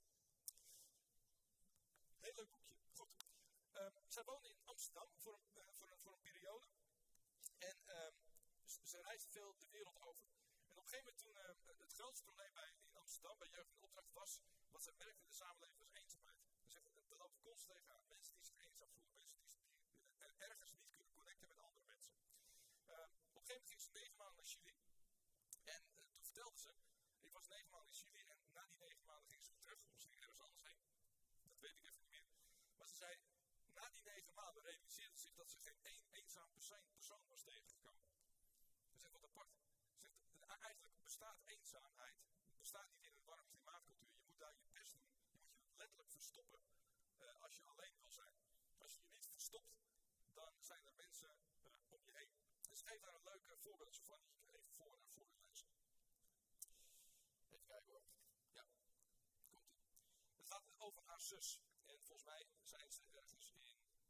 Heel leuk boekje. Goed. Zij woonde in Amsterdam voor een periode. En ze reisde veel de wereld over. En op een gegeven moment toen het grootste probleem in Amsterdam bij Jeugd in Opdracht was, wat ze merkte in de samenleving was eenzaamheid. Dus er loopt constant tegenaan mensen die zich eenzaam voelen, mensen die ergens niet kunnen connecten met andere mensen. Op een gegeven moment ging ze 9 maanden naar Chili. En toen vertelde ze, ik was 9 maanden in Chili en na die 9 maanden ging ze weer terug, of ze ging ergens anders heen. Dat weet ik even niet meer. Maar ze zei, na die 9 maanden realiseerde ze zich dat ze geen één eenzaam persoon was tegengekomen. Dat is echt wat apart. Eigenlijk bestaat eenzaamheid, bestaat niet in een warme klimaatcultuur. Je moet daar je best doen. Je moet je letterlijk verstoppen als je alleen wil zijn. Als je je niet verstopt, dan zijn er mensen om je heen. Dus ik geef daar een leuk voorbeeldje van, die ik even voor wil lezen. Even kijken hoor. Ja, komt ie. Het gaat over haar zus. En volgens mij zijn ze ergens in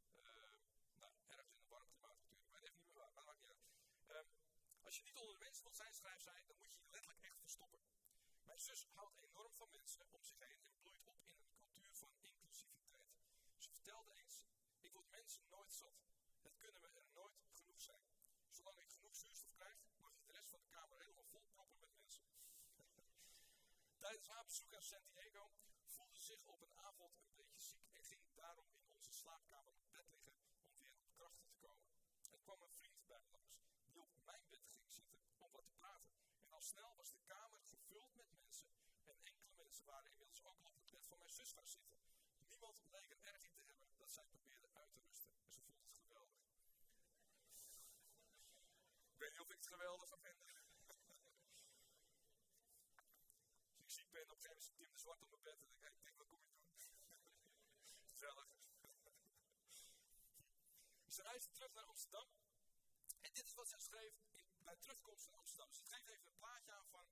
een warme klimaatcultuur. Ik weet even niet meer waar, maar dat maakt niet uit. Als je niet onder de mensen wilt zijn, schrijft zij, dan moet je je letterlijk echt verstoppen. Mijn zus houdt enorm van mensen om zich heen en bloeit op in een cultuur van inclusiviteit. Ze vertelde eens, ik word mensen nooit zat. Het kunnen me er nooit genoeg zijn. Zolang ik genoeg zuurstof krijg, mag ik de rest van de kamer helemaal vol proppen met mensen. Tijdens haar bezoek aan San Diego voelde ze zich op een avond een beetje ziek en ging daarom in onze slaapkamer op bed liggen om weer op krachten te komen. Er kwam een vriend bij me langs die op mijn bed ging zitten om wat te praten. En al snel was de kamer gevuld met mensen en enkele mensen waren inmiddels ook al op het bed van mijn zus gaan zitten. Niemand leek er erg in te hebben dat zij probeerde uit te rusten en ze vond het geweldig. Ik weet niet of ik het geweldig zou vinden. Als ik ziek ben, op een gegeven moment zit Tim de Zwart op mijn bed en ik denk, wat kom je doen? Gezellig. Ze reisde terug naar Amsterdam. En dit is wat ze schreef bij terugkomst naar Amsterdam. Ze geeft even een plaatje aan van...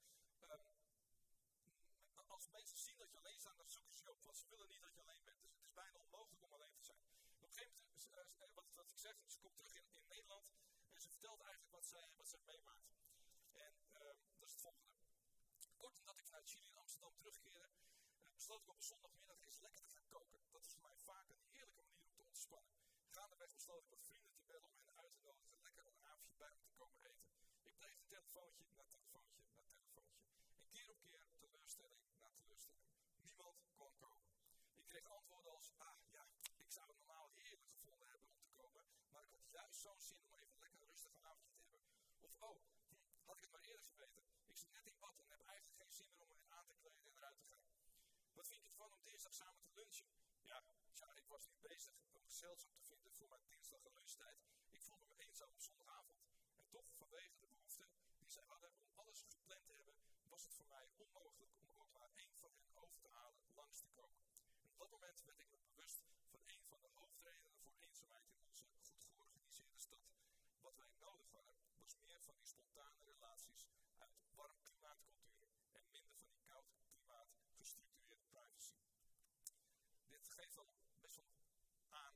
als mensen zien dat je alleen staat, dan zoeken ze je op. Want ze willen niet dat je alleen bent. Dus het is bijna onmogelijk om alleen te zijn. Op een gegeven moment, wat ik zeg, ze komt terug in Nederland. En ze vertelt eigenlijk wat ze meemaakt. En dat is het volgende. Kort nadat ik vanuit Chili in Amsterdam terugkeerde, besloot ik op een zondagmiddag eens lekker te gaan koken. Dat is voor mij vaak een heerlijke manier om te ontspannen. Gaandeweg besloot ik wat vrienden te bellen om hen uit te nodigen lekker een avondje bij me te komen eten. Ik bleef een telefoontje na telefoontje na telefoontje. En keer op keer teleurstelling na teleurstelling. Niemand kon komen. Ik kreeg antwoorden als, ja, ik zou het normaal heerlijk gevonden hebben om te komen, maar ik had juist zo'n zin om even lekker een rustig avondje te hebben. Of, had ik het maar eerder geweten. Ik zit net in bad en heb eigenlijk geen zin meer om me weer aan te kleden en eruit te gaan. Wat vind je ervan om dinsdag samen te lunchen? Ja, ik was niet bezig om gezelschap te vinden voor mijn dinsdag en lunchtijd. Ik voelde me eenzaam op zondagavond. En toch, vanwege de behoefte die zij hadden om alles gepland te hebben, was het voor mij onmogelijk om ook maar één van hen over te halen langs te komen. En op dat moment werd ik me bewust van een van de hoofdredenen voor eenzaamheid in onze goed georganiseerde stad. Wat wij nodig hadden, was meer van die spontane relaties uit warm klimaatculturen en minder van die koud klimaat gestructureerde privacy. Dit geeft al best wel aan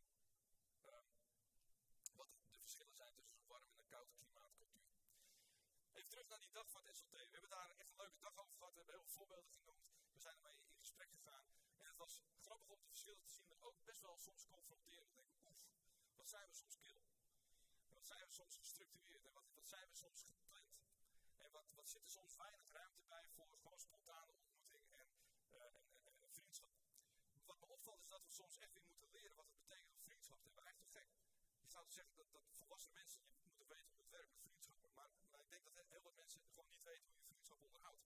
wat de verschillen zijn tussen een warm en een koud klimaatcultuur. Even terug naar die dag van het SLT. We hebben daar echt een leuke dag over gehad. We hebben heel veel voorbeelden genoemd. We zijn ermee in gesprek gegaan. En het was grappig om de verschillen te zien, maar ook best wel soms confronterend. Ik denk, wat zijn we soms kil? En wat zijn we soms gestructureerd? En wat zijn we soms gepland? En wat zit er soms weinig ruimte bij voor gewoon spontane ontmoeting en vriendschap? Wat me opvalt is dat we soms echt weer moeten leren wat het betekent om vriendschap te hebben. Eigenlijk te gek. Je zou zeggen dat volwassen mensen moeten weten hoe het werkt met vriendschappen. Maar ik denk dat heel wat mensen gewoon niet weten hoe je vriendschap onderhoudt.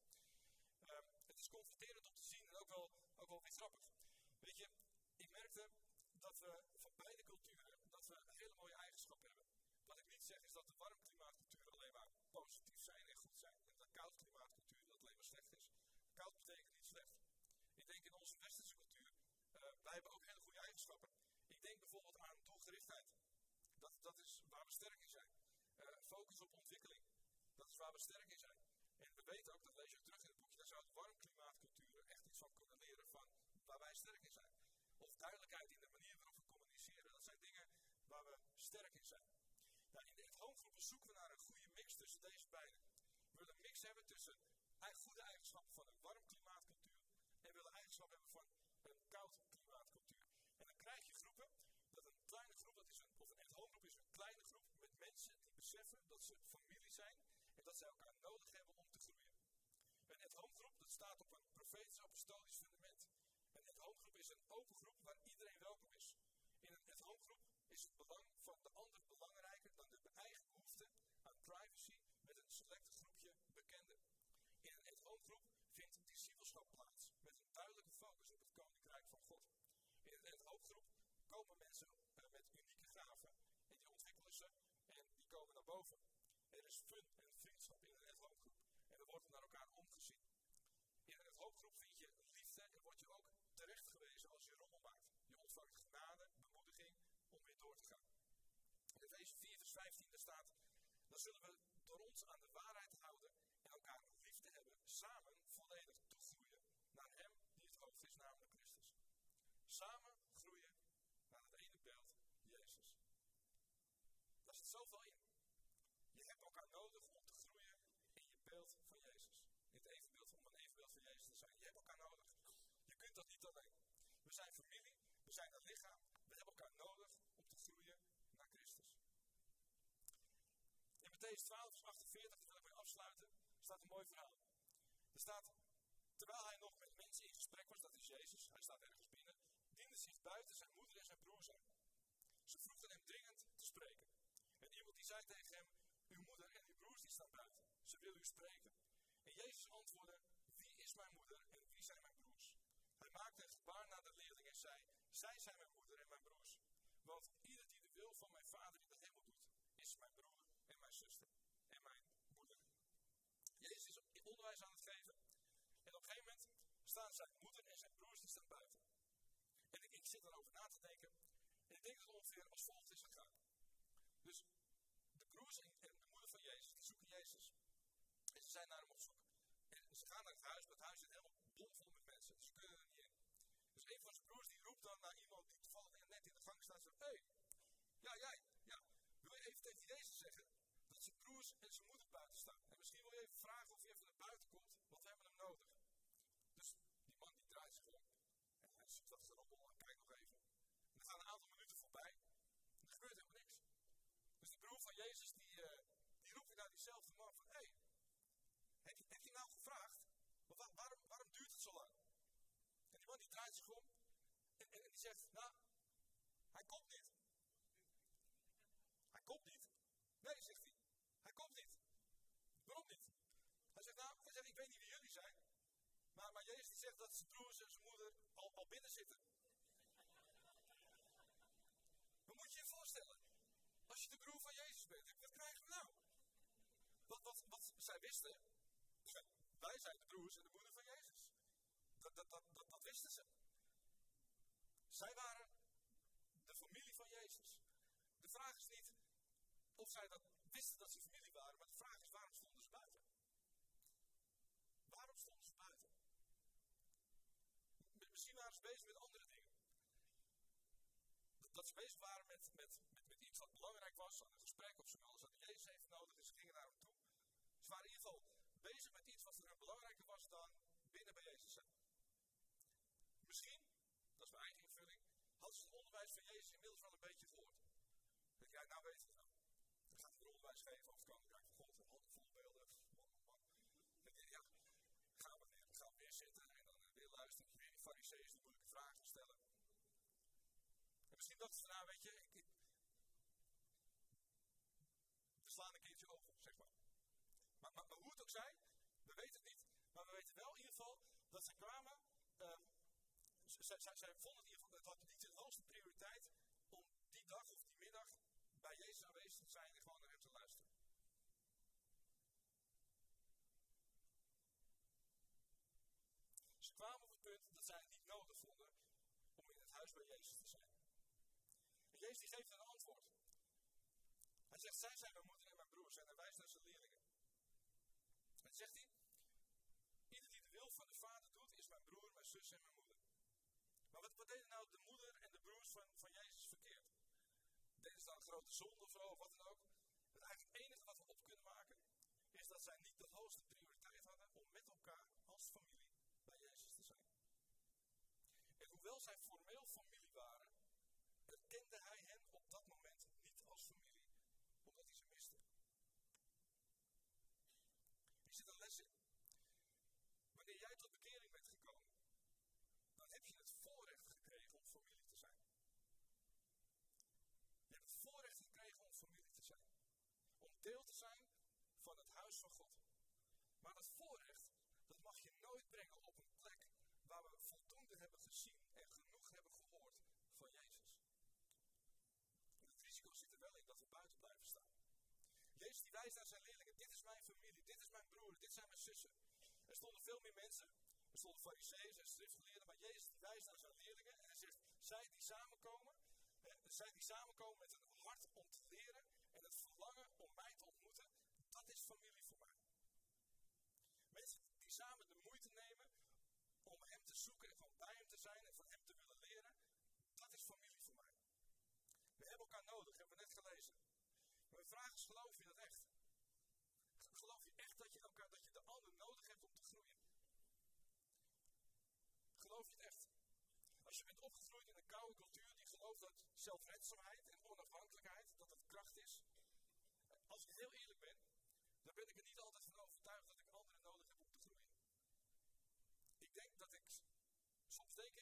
Het is confronterend om te zien en ook wel weer grappig. Weet je, ik merkte dat we van beide culturen dat we een hele mooie eigenschap hebben. Wat ik niet zeg is dat de warm klimaatculturen alleen maar positief zijn en goed zijn. En dat koud klimaatcultuur dat alleen maar slecht is. Koud betekent niet slecht. Ik denk in onze westerse cultuur, wij hebben ook hele goede eigenschappen. Ik denk bijvoorbeeld aan doelgerichtheid. Dat is waar we sterk in zijn. Focus op ontwikkeling. Dat is waar we sterk in zijn. En we weten ook, dat lees je ook terug in het boekje, daar zouden warm klimaatculturen echt iets van kunnen leren van waar wij sterk in zijn. Of duidelijkheid in de manier waarop we communiceren. Dat zijn dingen waar we sterk in zijn. Nou, in de at-home-groepen zoeken we naar een goede mix tussen deze beide. We willen een mix hebben tussen goede eigenschappen van een warm klimaatcultuur en we willen eigenschappen hebben van een koud klimaatcultuur. En dan krijg je groepen, dat een kleine groep, of een at-home-groep is een kleine groep met mensen die beseffen dat ze familie zijn en dat ze elkaar nodig hebben om te groeien. Een at-home-groep, dat staat op een profetisch-apostolisch fundament. Een at-home-groep is een open groep waar iedereen welkom is. In een at-home-groep is het belang van de ander belangrijker dan de eigen behoefte aan privacy met een select groepje bekenden. In een at-home-groep vindt discipelschap plaats met een duidelijke focus op het koninkrijk van God. In een at-home-groep komen mensen met unieke gaven en die ontwikkelen ze en die komen naar boven. Er is fun en vriendschap in een at-home-groep en er wordt naar elkaar omgezien. In een at-home-groep vind je liefde en word je ook terecht gewezen als je rommel maakt. Je ontvangt genade, bemoediging om weer door te gaan. In Efeze 4 vers 15 daar staat, dan zullen we door ons aan de waarheid houden en elkaar lief te hebben, samen volledig toegroeien naar hem die het hoofd is, namelijk Christus. Samen groeien naar het ene beeld, Jezus. Daar zit zoveel in. Je hebt elkaar nodig om te groeien in je beeld van Jezus. In het evenbeeld om een evenbeeld van Jezus te zijn. Je hebt elkaar nodig. Je kunt dat niet alleen. We zijn familie, we zijn een lichaam. We hebben elkaar nodig om te groeien naar Christus. In Mattheüs 12 vers 48, daar wil ik mee afsluiten, staat een mooi verhaal. Er staat, terwijl hij nog met mensen in gesprek was, dat is Jezus, hij staat ergens binnen, diende zich buiten zijn moeder en zijn broers aan. Ze vroegen hem dringend te spreken. En iemand die zei tegen hem, uw moeder en uw broers die staan buiten, ze willen u spreken. En Jezus antwoordde, wie is mijn moeder en wie zijn mijn broers? Hij maakte een gebaar naar de leerling en zei, zij zijn mijn moeder en mijn broers. Want ieder die de wil van mijn vader in de hemel doet, is mijn broer en mijn zuster en mijn moeder. Jezus is onderwijs aan het geven. En op een gegeven moment staan zijn moeder en zijn broers die staan buiten. En ik zit erover na te denken. En ik denk dat het ongeveer als volgt is gegaan. Dus de broers en de moeder van Jezus, die zoeken Jezus. En ze zijn naar hem op zoek. En ze gaan naar het huis, maar het huis zit helemaal bomvol met mensen. Ze kunnen er niet in. Dus een van zijn broers die roept dan naar iemand die toevallig net in de gang staat. Zo, hé, ja, jij, ja. Wil je even tegen Jezus zeggen dat zijn broers en zijn moeder buiten staan? En misschien wil je even vragen of hij even naar buiten komt, want we hebben hem nodig. Dus die man die draait zich om. En hij ziet wat gerommel en kijkt nog even. En er gaan een aantal minuten voorbij. En er gebeurt helemaal niks. Dus de broer van Jezus die roept weer naar diezelfde man van, hé, heb je nou gevraagd? Waarom duurt het zo lang? En die man die draait zich om en die zegt, nou, hij komt niet. Hij komt niet? Nee, zegt hij. Hij komt niet. Waarom niet? Hij zegt, ik weet niet wie jullie zijn. Maar Jezus die zegt dat zijn broers en zijn moeder al binnen zitten. Hoe moet je je voorstellen? Als je de broer van Jezus bent, wat krijgen we nou? Wat zij wisten, wij zijn de broers en de moeder van Jezus. Dat wisten ze. Zij waren de familie van Jezus. De vraag is niet of zij dat wisten dat ze familie waren, maar de vraag is waarom stonden ze buiten? Waarom stonden ze buiten? Misschien waren ze bezig met andere dingen. Dat ze bezig waren met iets wat belangrijk was, aan een gesprek of zo wel. Ze hadden Jezus even nodig en ze gingen naar hem toe. Ze waren in ieder geval bezig met iets wat voor hen belangrijker was dan binnen bij Jezus zijn. Misschien, dat is mijn eigen invulling, hadden ze het onderwijs van Jezus inmiddels wel een beetje gehoord. Dan denk jij, nou weet je het wel. Dan gaat hij weer onderwijs geven over het koninkrijk van God, voorbeelden, man. Dan denk je, ja, gaan we weer zitten en dan weer luisteren. Weer die fariseeërs die moeilijke vragen stellen. En misschien dachten ze daarna, weet je, we slaan een keertje over, zeg maar. Maar hoe het ook zij, we weten het niet. Maar we weten wel in ieder geval dat ze kwamen. Zij vonden in ieder geval, het had niet de hoogste prioriteit om die dag of die middag bij Jezus aanwezig te zijn en gewoon naar hem te luisteren. Ze kwamen op het punt dat zij het niet nodig vonden om in het huis bij Jezus te zijn. En Jezus die geeft een antwoord. Hij zegt, zij zijn mijn moeder en mijn broers en hij wijst naar zijn leerlingen. En zegt hij, ieder die de wil van de vader doet, is mijn broer, mijn zus en mijn moeder. Maar wat deden nou de moeder en de broers van Jezus verkeerd? Deden ze dan een grote zonde of zo, of wat dan ook? Het eigenlijk enige wat we op kunnen maken, is dat zij niet de hoogste prioriteit hadden om met elkaar als familie bij Jezus te zijn. En hoewel zij formeel familie waren, erkende hij hen op dat moment niet als familie, omdat hij ze miste. Er zit een les in. Wanneer jij tot bekering bent gekomen, dan heb je het voorrecht gekregen om familie te zijn. Je hebt het voorrecht gekregen om familie te zijn. Om deel te zijn van het huis van God. Maar dat voorrecht, dat mag je nooit brengen op een plek waar we voldoende hebben gezien en genoeg hebben gehoord van Jezus. En het risico zit er wel in dat we buiten blijven staan. Jezus die wijst aan zijn leerlingen, dit is mijn familie, dit is mijn broer, dit zijn mijn zussen. Er stonden veel meer mensen, er stonden fariseeërs en schriftgeleerden, maar Jezus die wijst aan zijn leerlingen en hij zegt, zij die samenkomen met een hart om te leren en het verlangen om mij te ontmoeten, dat is familie voor mij. Mensen die samen de moeite nemen om hem te zoeken en van bij hem te zijn en van hem te willen leren, dat is familie voor mij. We hebben elkaar nodig, hebben we net gelezen. Maar mijn vraag is, geloof je dat echt? Geloof je echt dat je de ander nodig hebt om te groeien? Geloof je het echt? Als je bent opgegroeid in een koude cultuur die gelooft dat zelfredzaamheid en onafhankelijkheid, dat het kracht is. Als ik heel eerlijk ben, dan ben ik er niet altijd van overtuigd dat ik anderen nodig heb om te groeien.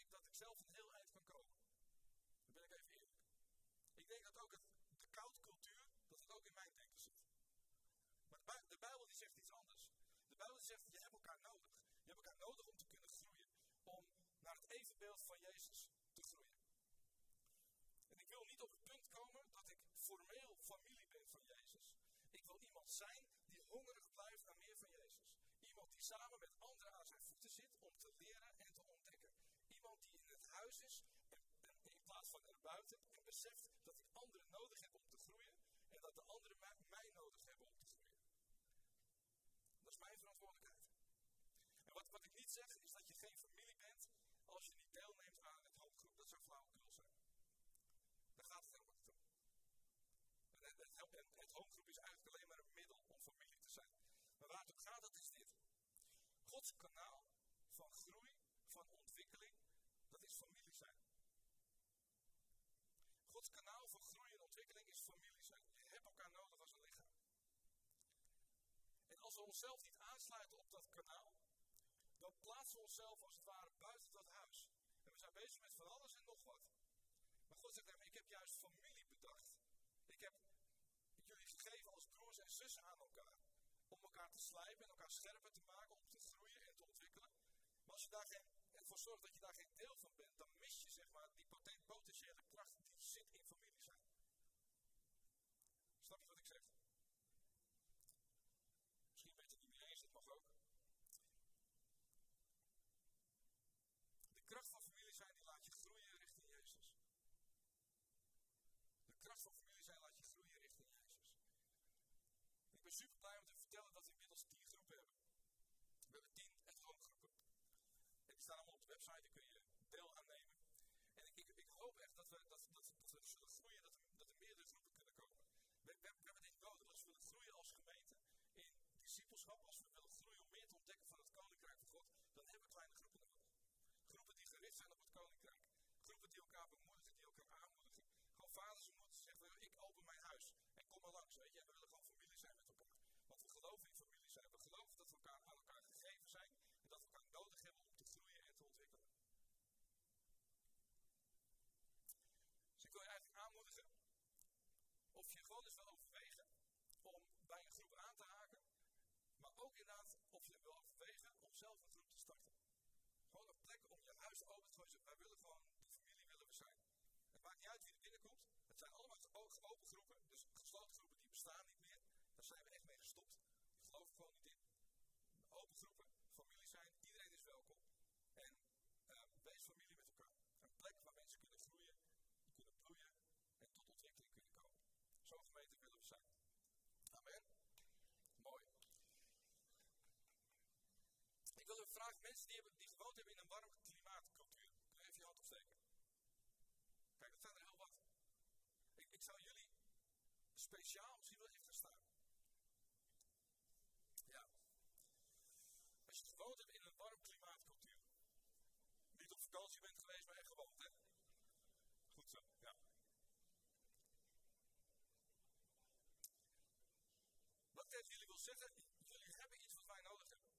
ik dat ik zelf een heel eind kan komen. Dan ben ik even eerlijk. Ik denk dat ook de koudcultuur, dat het ook in mijn denken zit. Maar de Bijbel die zegt iets anders. De Bijbel die zegt, je hebt elkaar nodig. Je hebt elkaar nodig om te kunnen groeien. Om naar het evenbeeld van Jezus te groeien. En ik wil niet op het punt komen dat ik formeel familie ben van Jezus. Ik wil iemand zijn die hongerig blijft naar meer van Jezus. Iemand die samen met anderen aan zijn voeten zit om te leren en te ontdekken. Iemand die in het huis is in plaats van erbuiten en beseft dat hij anderen nodig heeft om te groeien en dat de anderen mij nodig hebben om te groeien. Dat is mijn verantwoordelijkheid. En wat ik niet zeg is dat je geen familie bent als je niet deelneemt aan het hoofdgroep. Dat zou flauwekul zijn. Daar gaat het helemaal niet om. Het hoofdgroep is eigenlijk alleen maar een middel om familie te zijn. Maar waar het om gaat, dat is dit. Gods kanaal van groei, van ontwikkeling, dat is familie zijn. Gods kanaal van groei en ontwikkeling is familie zijn. Je hebt elkaar nodig als een lichaam. En als we onszelf niet aansluiten op dat kanaal, dan plaatsen we onszelf als het ware buiten dat huis. En we zijn bezig met van alles en nog wat. Maar God zegt, ik heb juist familie bedacht. Ik heb jullie gegeven als broers en zussen aan elkaar. Om elkaar te slijpen en elkaar scherper te maken, om te groeien en te ontwikkelen. Maar als je daar ervoor zorgt dat je daar geen deel van bent, dan mis je zeg maar die potentiële kracht die zit in familie zijn. Snap je wat ik zeg? Misschien ben je het niet mee eens, dat mag ook. De kracht van familie zijn die laat je groeien richting Jezus. De kracht van familie zijn laat je groeien richting Jezus. Ik ben super blij om te vertellen dat we inmiddels 10 groepen hebben. We hebben 10 at-home-groepen. En die staan allemaal op de website, daar kun je deel aan nemen. En ik hoop echt dat we zullen groeien, dat er meerdere groepen kunnen komen. We hebben dit nodig. Als we willen groeien als gemeente in discipelschap, als we willen groeien om meer te ontdekken van het Koninkrijk van God, dan hebben we kleine groepen nodig. Groepen die gericht zijn op het Koninkrijk. Groepen die elkaar bemoedigen, die elkaar aanmoedigen. Gewoon vaders en moeders zeggen, ik open mijn huis en kom maar langs, weet je. En we willen gewoon familie zijn met elkaar. Want we geloven in familie zijn. We geloven dat we aan elkaar gegeven zijn en dat we elkaar nodig hebben om te groeien en te ontwikkelen. Dus ik wil je eigenlijk aanmoedigen of je gewoon eens wil overwegen om bij een groep aan te haken, maar ook inderdaad of je wil overwegen om zelf een groep te starten. Gewoon een plek om je huis open te gooien. Wij willen gewoon, die familie willen we zijn. Het maakt niet uit wie er binnenkomt. Het zijn allemaal open groepen, dus gesloten groepen die bestaan niet meer. Daar zijn we echt mee gestopt. Die geloven gewoon niet in. Open groepen, familie zijn, iedereen is welkom. En wees familie met elkaar. Een plek waar mensen kunnen groeien, kunnen bloeien en tot ontwikkeling kunnen komen. Zo'n gemeente willen we zijn. Amen. Mooi. Ik wil u vragen, mensen die gewoond hebben in een warm klimaatcultuur. Kun je even je hand opsteken? Kijk, dat zijn er heel wat. Ik zou jullie speciaal misschien wel even gaan staan. Ja. Als je gewoond hebt in een warm klimaatcultuur. Niet op vakantie bent geweest, maar echt gewoond, hè? Goed zo, ja. Wat ik tegen jullie wil zeggen, jullie hebben iets wat wij nodig hebben.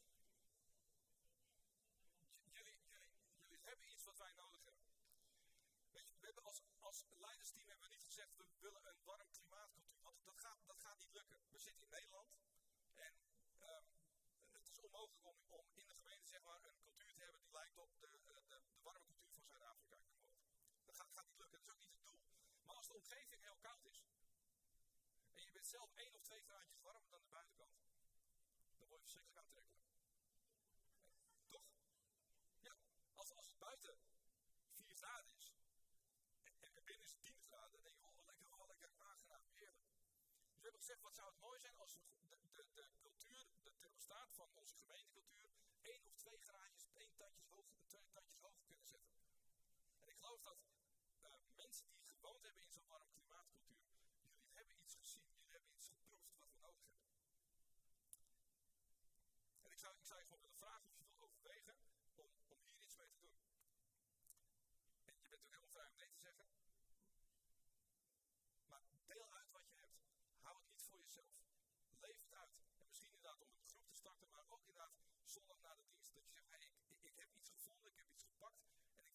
Jullie hebben iets wat wij nodig hebben. Weet je, we hebben als leidersteam hebben we niet gezegd, we willen een warm klimaatcultuur. Want dat gaat niet lukken. We zitten in Nederland en het is onmogelijk om in de gemeente zeg maar, een cultuur te hebben die lijkt op de warme cultuur van Zuid-Afrika. Dat gaat niet lukken, dat is ook niet het doel. Maar als de omgeving heel koud is en je bent zelf 1 of 2 graadjes warmer dan de buitenkant, dan word je verschrikkelijk aantrekkelijk. Toch? Ja, als het buiten 4 graden is en binnen is het 10 graden, dan denk je, oh lekker aangenaam, heerlijk. Dus we hebben gezegd, wat zou het mooi zijn als we de cultuur, de thermostaat van onze gemeentecultuur, 1 of 2 graadjes, 2 tandjes hoger kunnen zetten. En ik geloof dat mensen die gewoond hebben in zo'n warm klimaatcultuur, jullie hebben iets gezien, jullie hebben iets geproefd wat we nodig hebben. En ik zou je gewoon willen vragen of je wil overwegen om hier iets mee te doen. En je bent ook helemaal vrij om nee te zeggen. Maar deel uit wat je hebt. Hou het niet voor jezelf. Leef het uit. En misschien inderdaad om een groep te starten, maar ook inderdaad zondag na de dienst. Dat je zegt, hey, ik heb iets gevonden, ik heb iets gepakt. En ik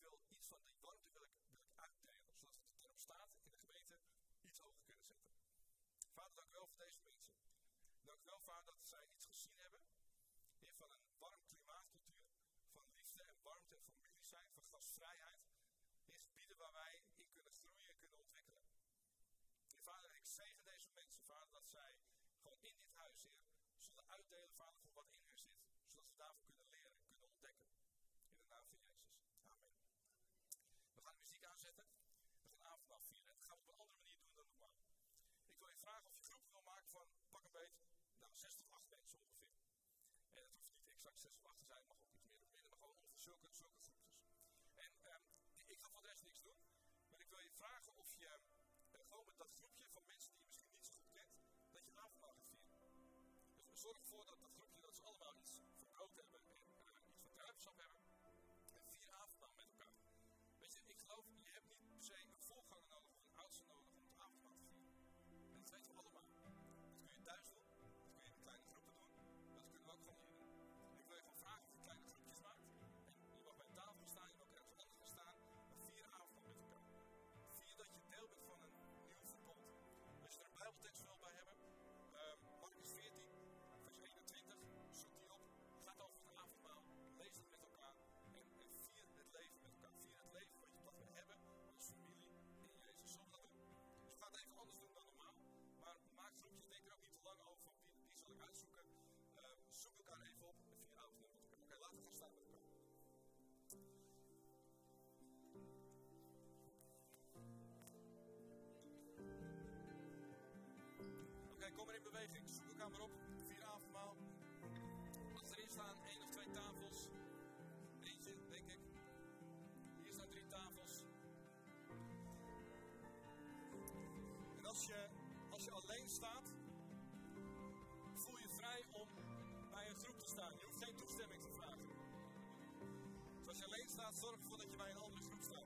van die warmte wil ik uitdelen. Zodat het erop staat in de gemeente iets hoger kunnen zetten. Vader, dank u wel voor deze mensen. Dank u wel, Vader, dat zij iets gezien hebben. Heer, van een warm klimaatcultuur. Van liefde en warmte en familie zijn. Van gastvrijheid. In gebieden waar wij in kunnen groeien en kunnen ontwikkelen. Heer, Vader, ik zegen deze mensen, Vader, dat zij gewoon in dit huis, Heer, zullen uitdelen, Vader, voor wat in hen zit. Zodat we daarvan kunnen leren en kunnen ontdekken. In de naam van Jezus. Amen. We gaan de muziek aanzetten. We gaan avondmaal vieren. Dat gaan we op een andere manier doen dan normaal. Ik wil je vragen of je groepen wil maken van pak een beet, nou 6 tot 8 mensen ongeveer. En het hoeft niet exact 6 of 8 te zijn, het mag ook iets meer of minder, maar gewoon ongeveer zulke groepjes. En ik ga voor de rest niks doen, maar ik wil je vragen of je gewoon met dat groepje van mensen die je misschien niet zo goed kent, dat je avondmaal gaat vieren. Dus zorg ervoor dat dat groepje, dat ze allemaal iets van brood hebben en iets van druivensap hebben. En 4 avondmaal met elkaar. Weet je, ik geloof, je hebt niet per se een voorganger nodig of een oudste nodig om het avondmaal te vieren. En dat weten we allemaal. Dat kun je thuis doen, dat kun je in kleine groepen doen, dat kunnen we ook gewoon hier doen. Ik wil je gewoon vragen of je kleine groepjes maakt. En je mag bij een tafel staan, je mag ergens anders gaan staan, maar 4 avondmaal met elkaar. 4 dat je deel bent van een nieuw verbond. Als je er een bijbeltekst wil bij hebben, Markus 14, vers 21, zoek die op, gaat over het avondmaal, lees het met elkaar en vier het leven met elkaar. Vier het leven wat we hebben als familie in Jezus. Zullen we dat doen? Dus we gaan het even anders doen dan normaal, maar maak groepjes, denk er ook niet te lang over van wie zal ik uitzoeken. Zoek elkaar even op en 4 avondmaal met elkaar. Oké, laten we gaan staan met elkaar. Oké, kom maar in beweging. Zoek elkaar maar op. 4 avondmaal. Als erin staan 1 of 2 tafels. Eentje, denk ik. Hier staan 3 tafels. En als je alleen staat, voel je vrij om bij een groep te staan. Je hoeft geen toestemming te vragen. Dus als je alleen staat, zorg ervoor dat je bij een andere groep staat.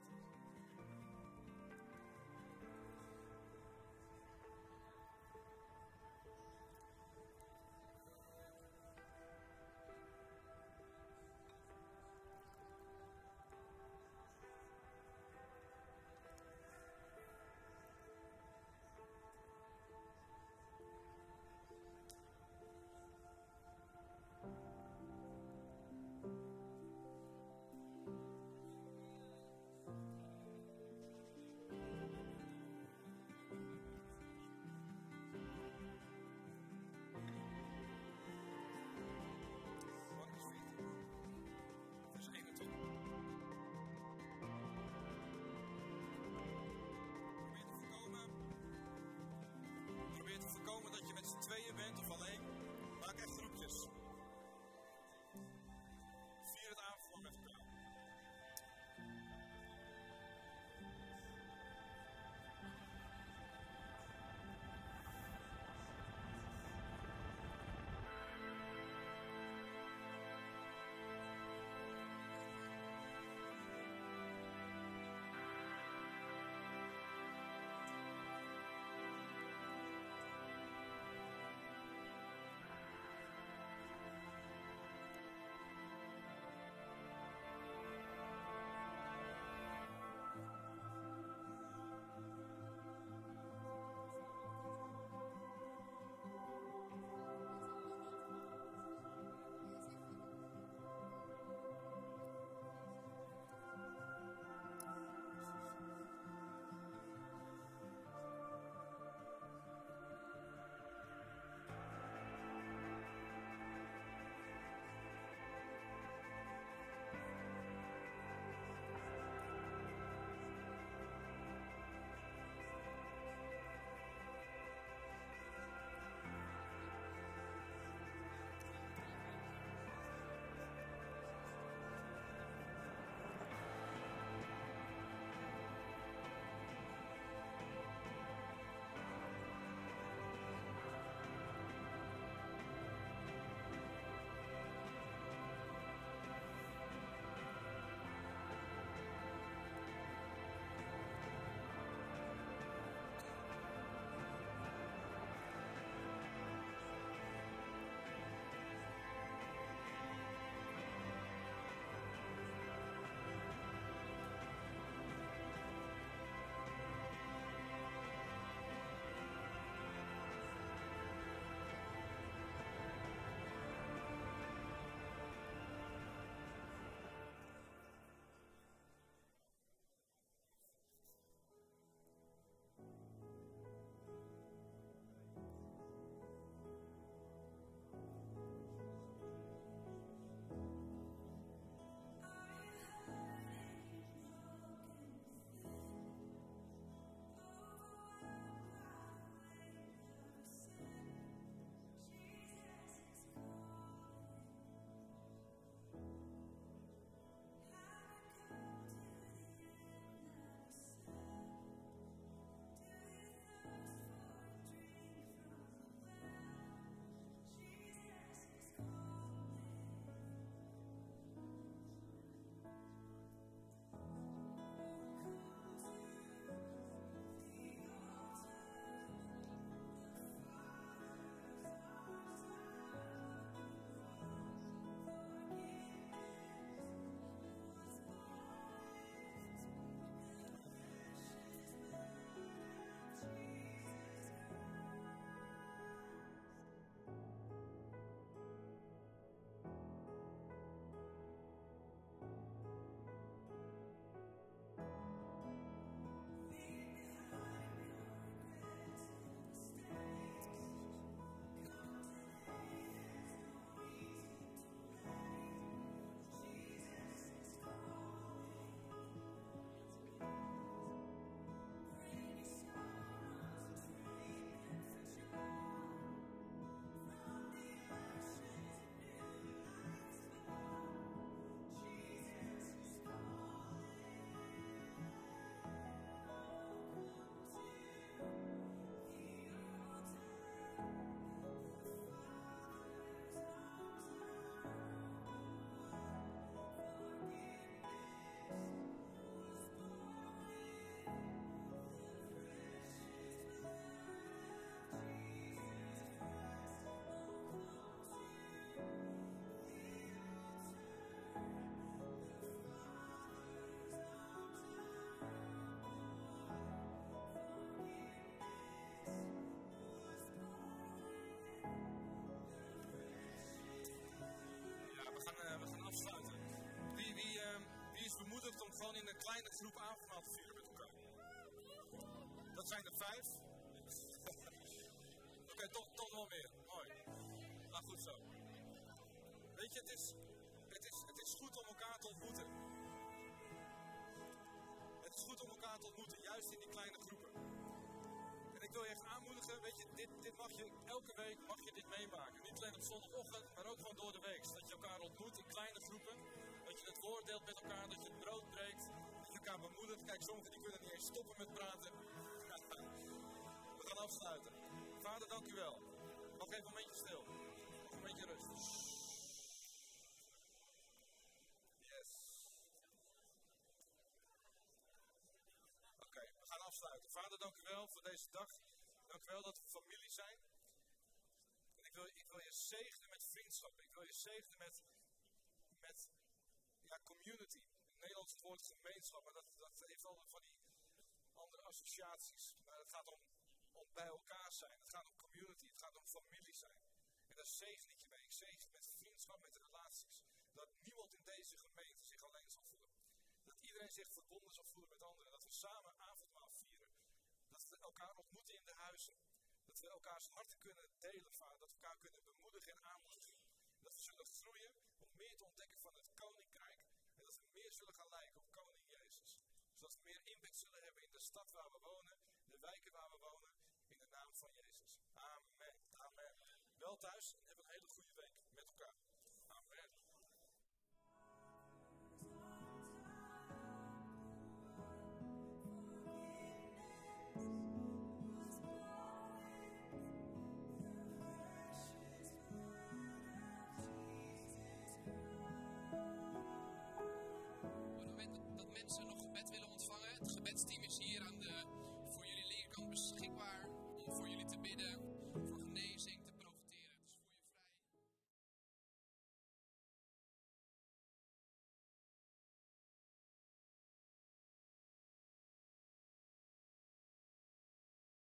dat zijn er 5. Oké, toch wel meer. Mooi. Nou, goed zo. Weet je, het is goed om elkaar te ontmoeten. Het is goed om elkaar te ontmoeten, juist in die kleine groepen. En ik wil je echt aanmoedigen, weet je, dit mag je, elke week mag je dit meemaken. Niet alleen op zondagochtend, maar ook gewoon door de week. Dat je elkaar ontmoet in kleine groepen. Dat je het woord deelt met elkaar, dat je het brood breekt. Dat je elkaar bemoedigt. Kijk, sommigen die kunnen niet eens stoppen met praten. We gaan afsluiten. Vader, dank u wel. Nog even een beetje stil. Nog een beetje rust. Yes. Oké, we gaan afsluiten. Vader, dank u wel voor deze dag. Dank u wel dat we familie zijn. En ik wil je zegenen met vriendschap. Ik wil je zegenen met community. In Nederlands het woord gemeenschap, maar dat heeft altijd van die andere associaties. Maar het gaat om bij elkaar zijn. Het gaat om community. Het gaat om familie zijn. En daar zegen ik je mee. Ik zegen met vriendschap, met relaties. Dat niemand in deze gemeente zich alleen zal voelen. Dat iedereen zich verbonden zal voelen met anderen. Dat we samen avondmaal vieren. Dat we elkaar ontmoeten in de huizen. Dat we elkaars harten kunnen delen, Vader. Dat we elkaar kunnen bemoedigen en aanmoedigen. Dat we zullen groeien om meer te ontdekken van het Koninkrijk. En dat we meer zullen gaan lijken op Koning Jezus. Zodat we meer impact zullen hebben in de stad waar we wonen. De wijken waar we wonen. In de naam van Jezus. Amen. Amen. Wel thuis. Heb een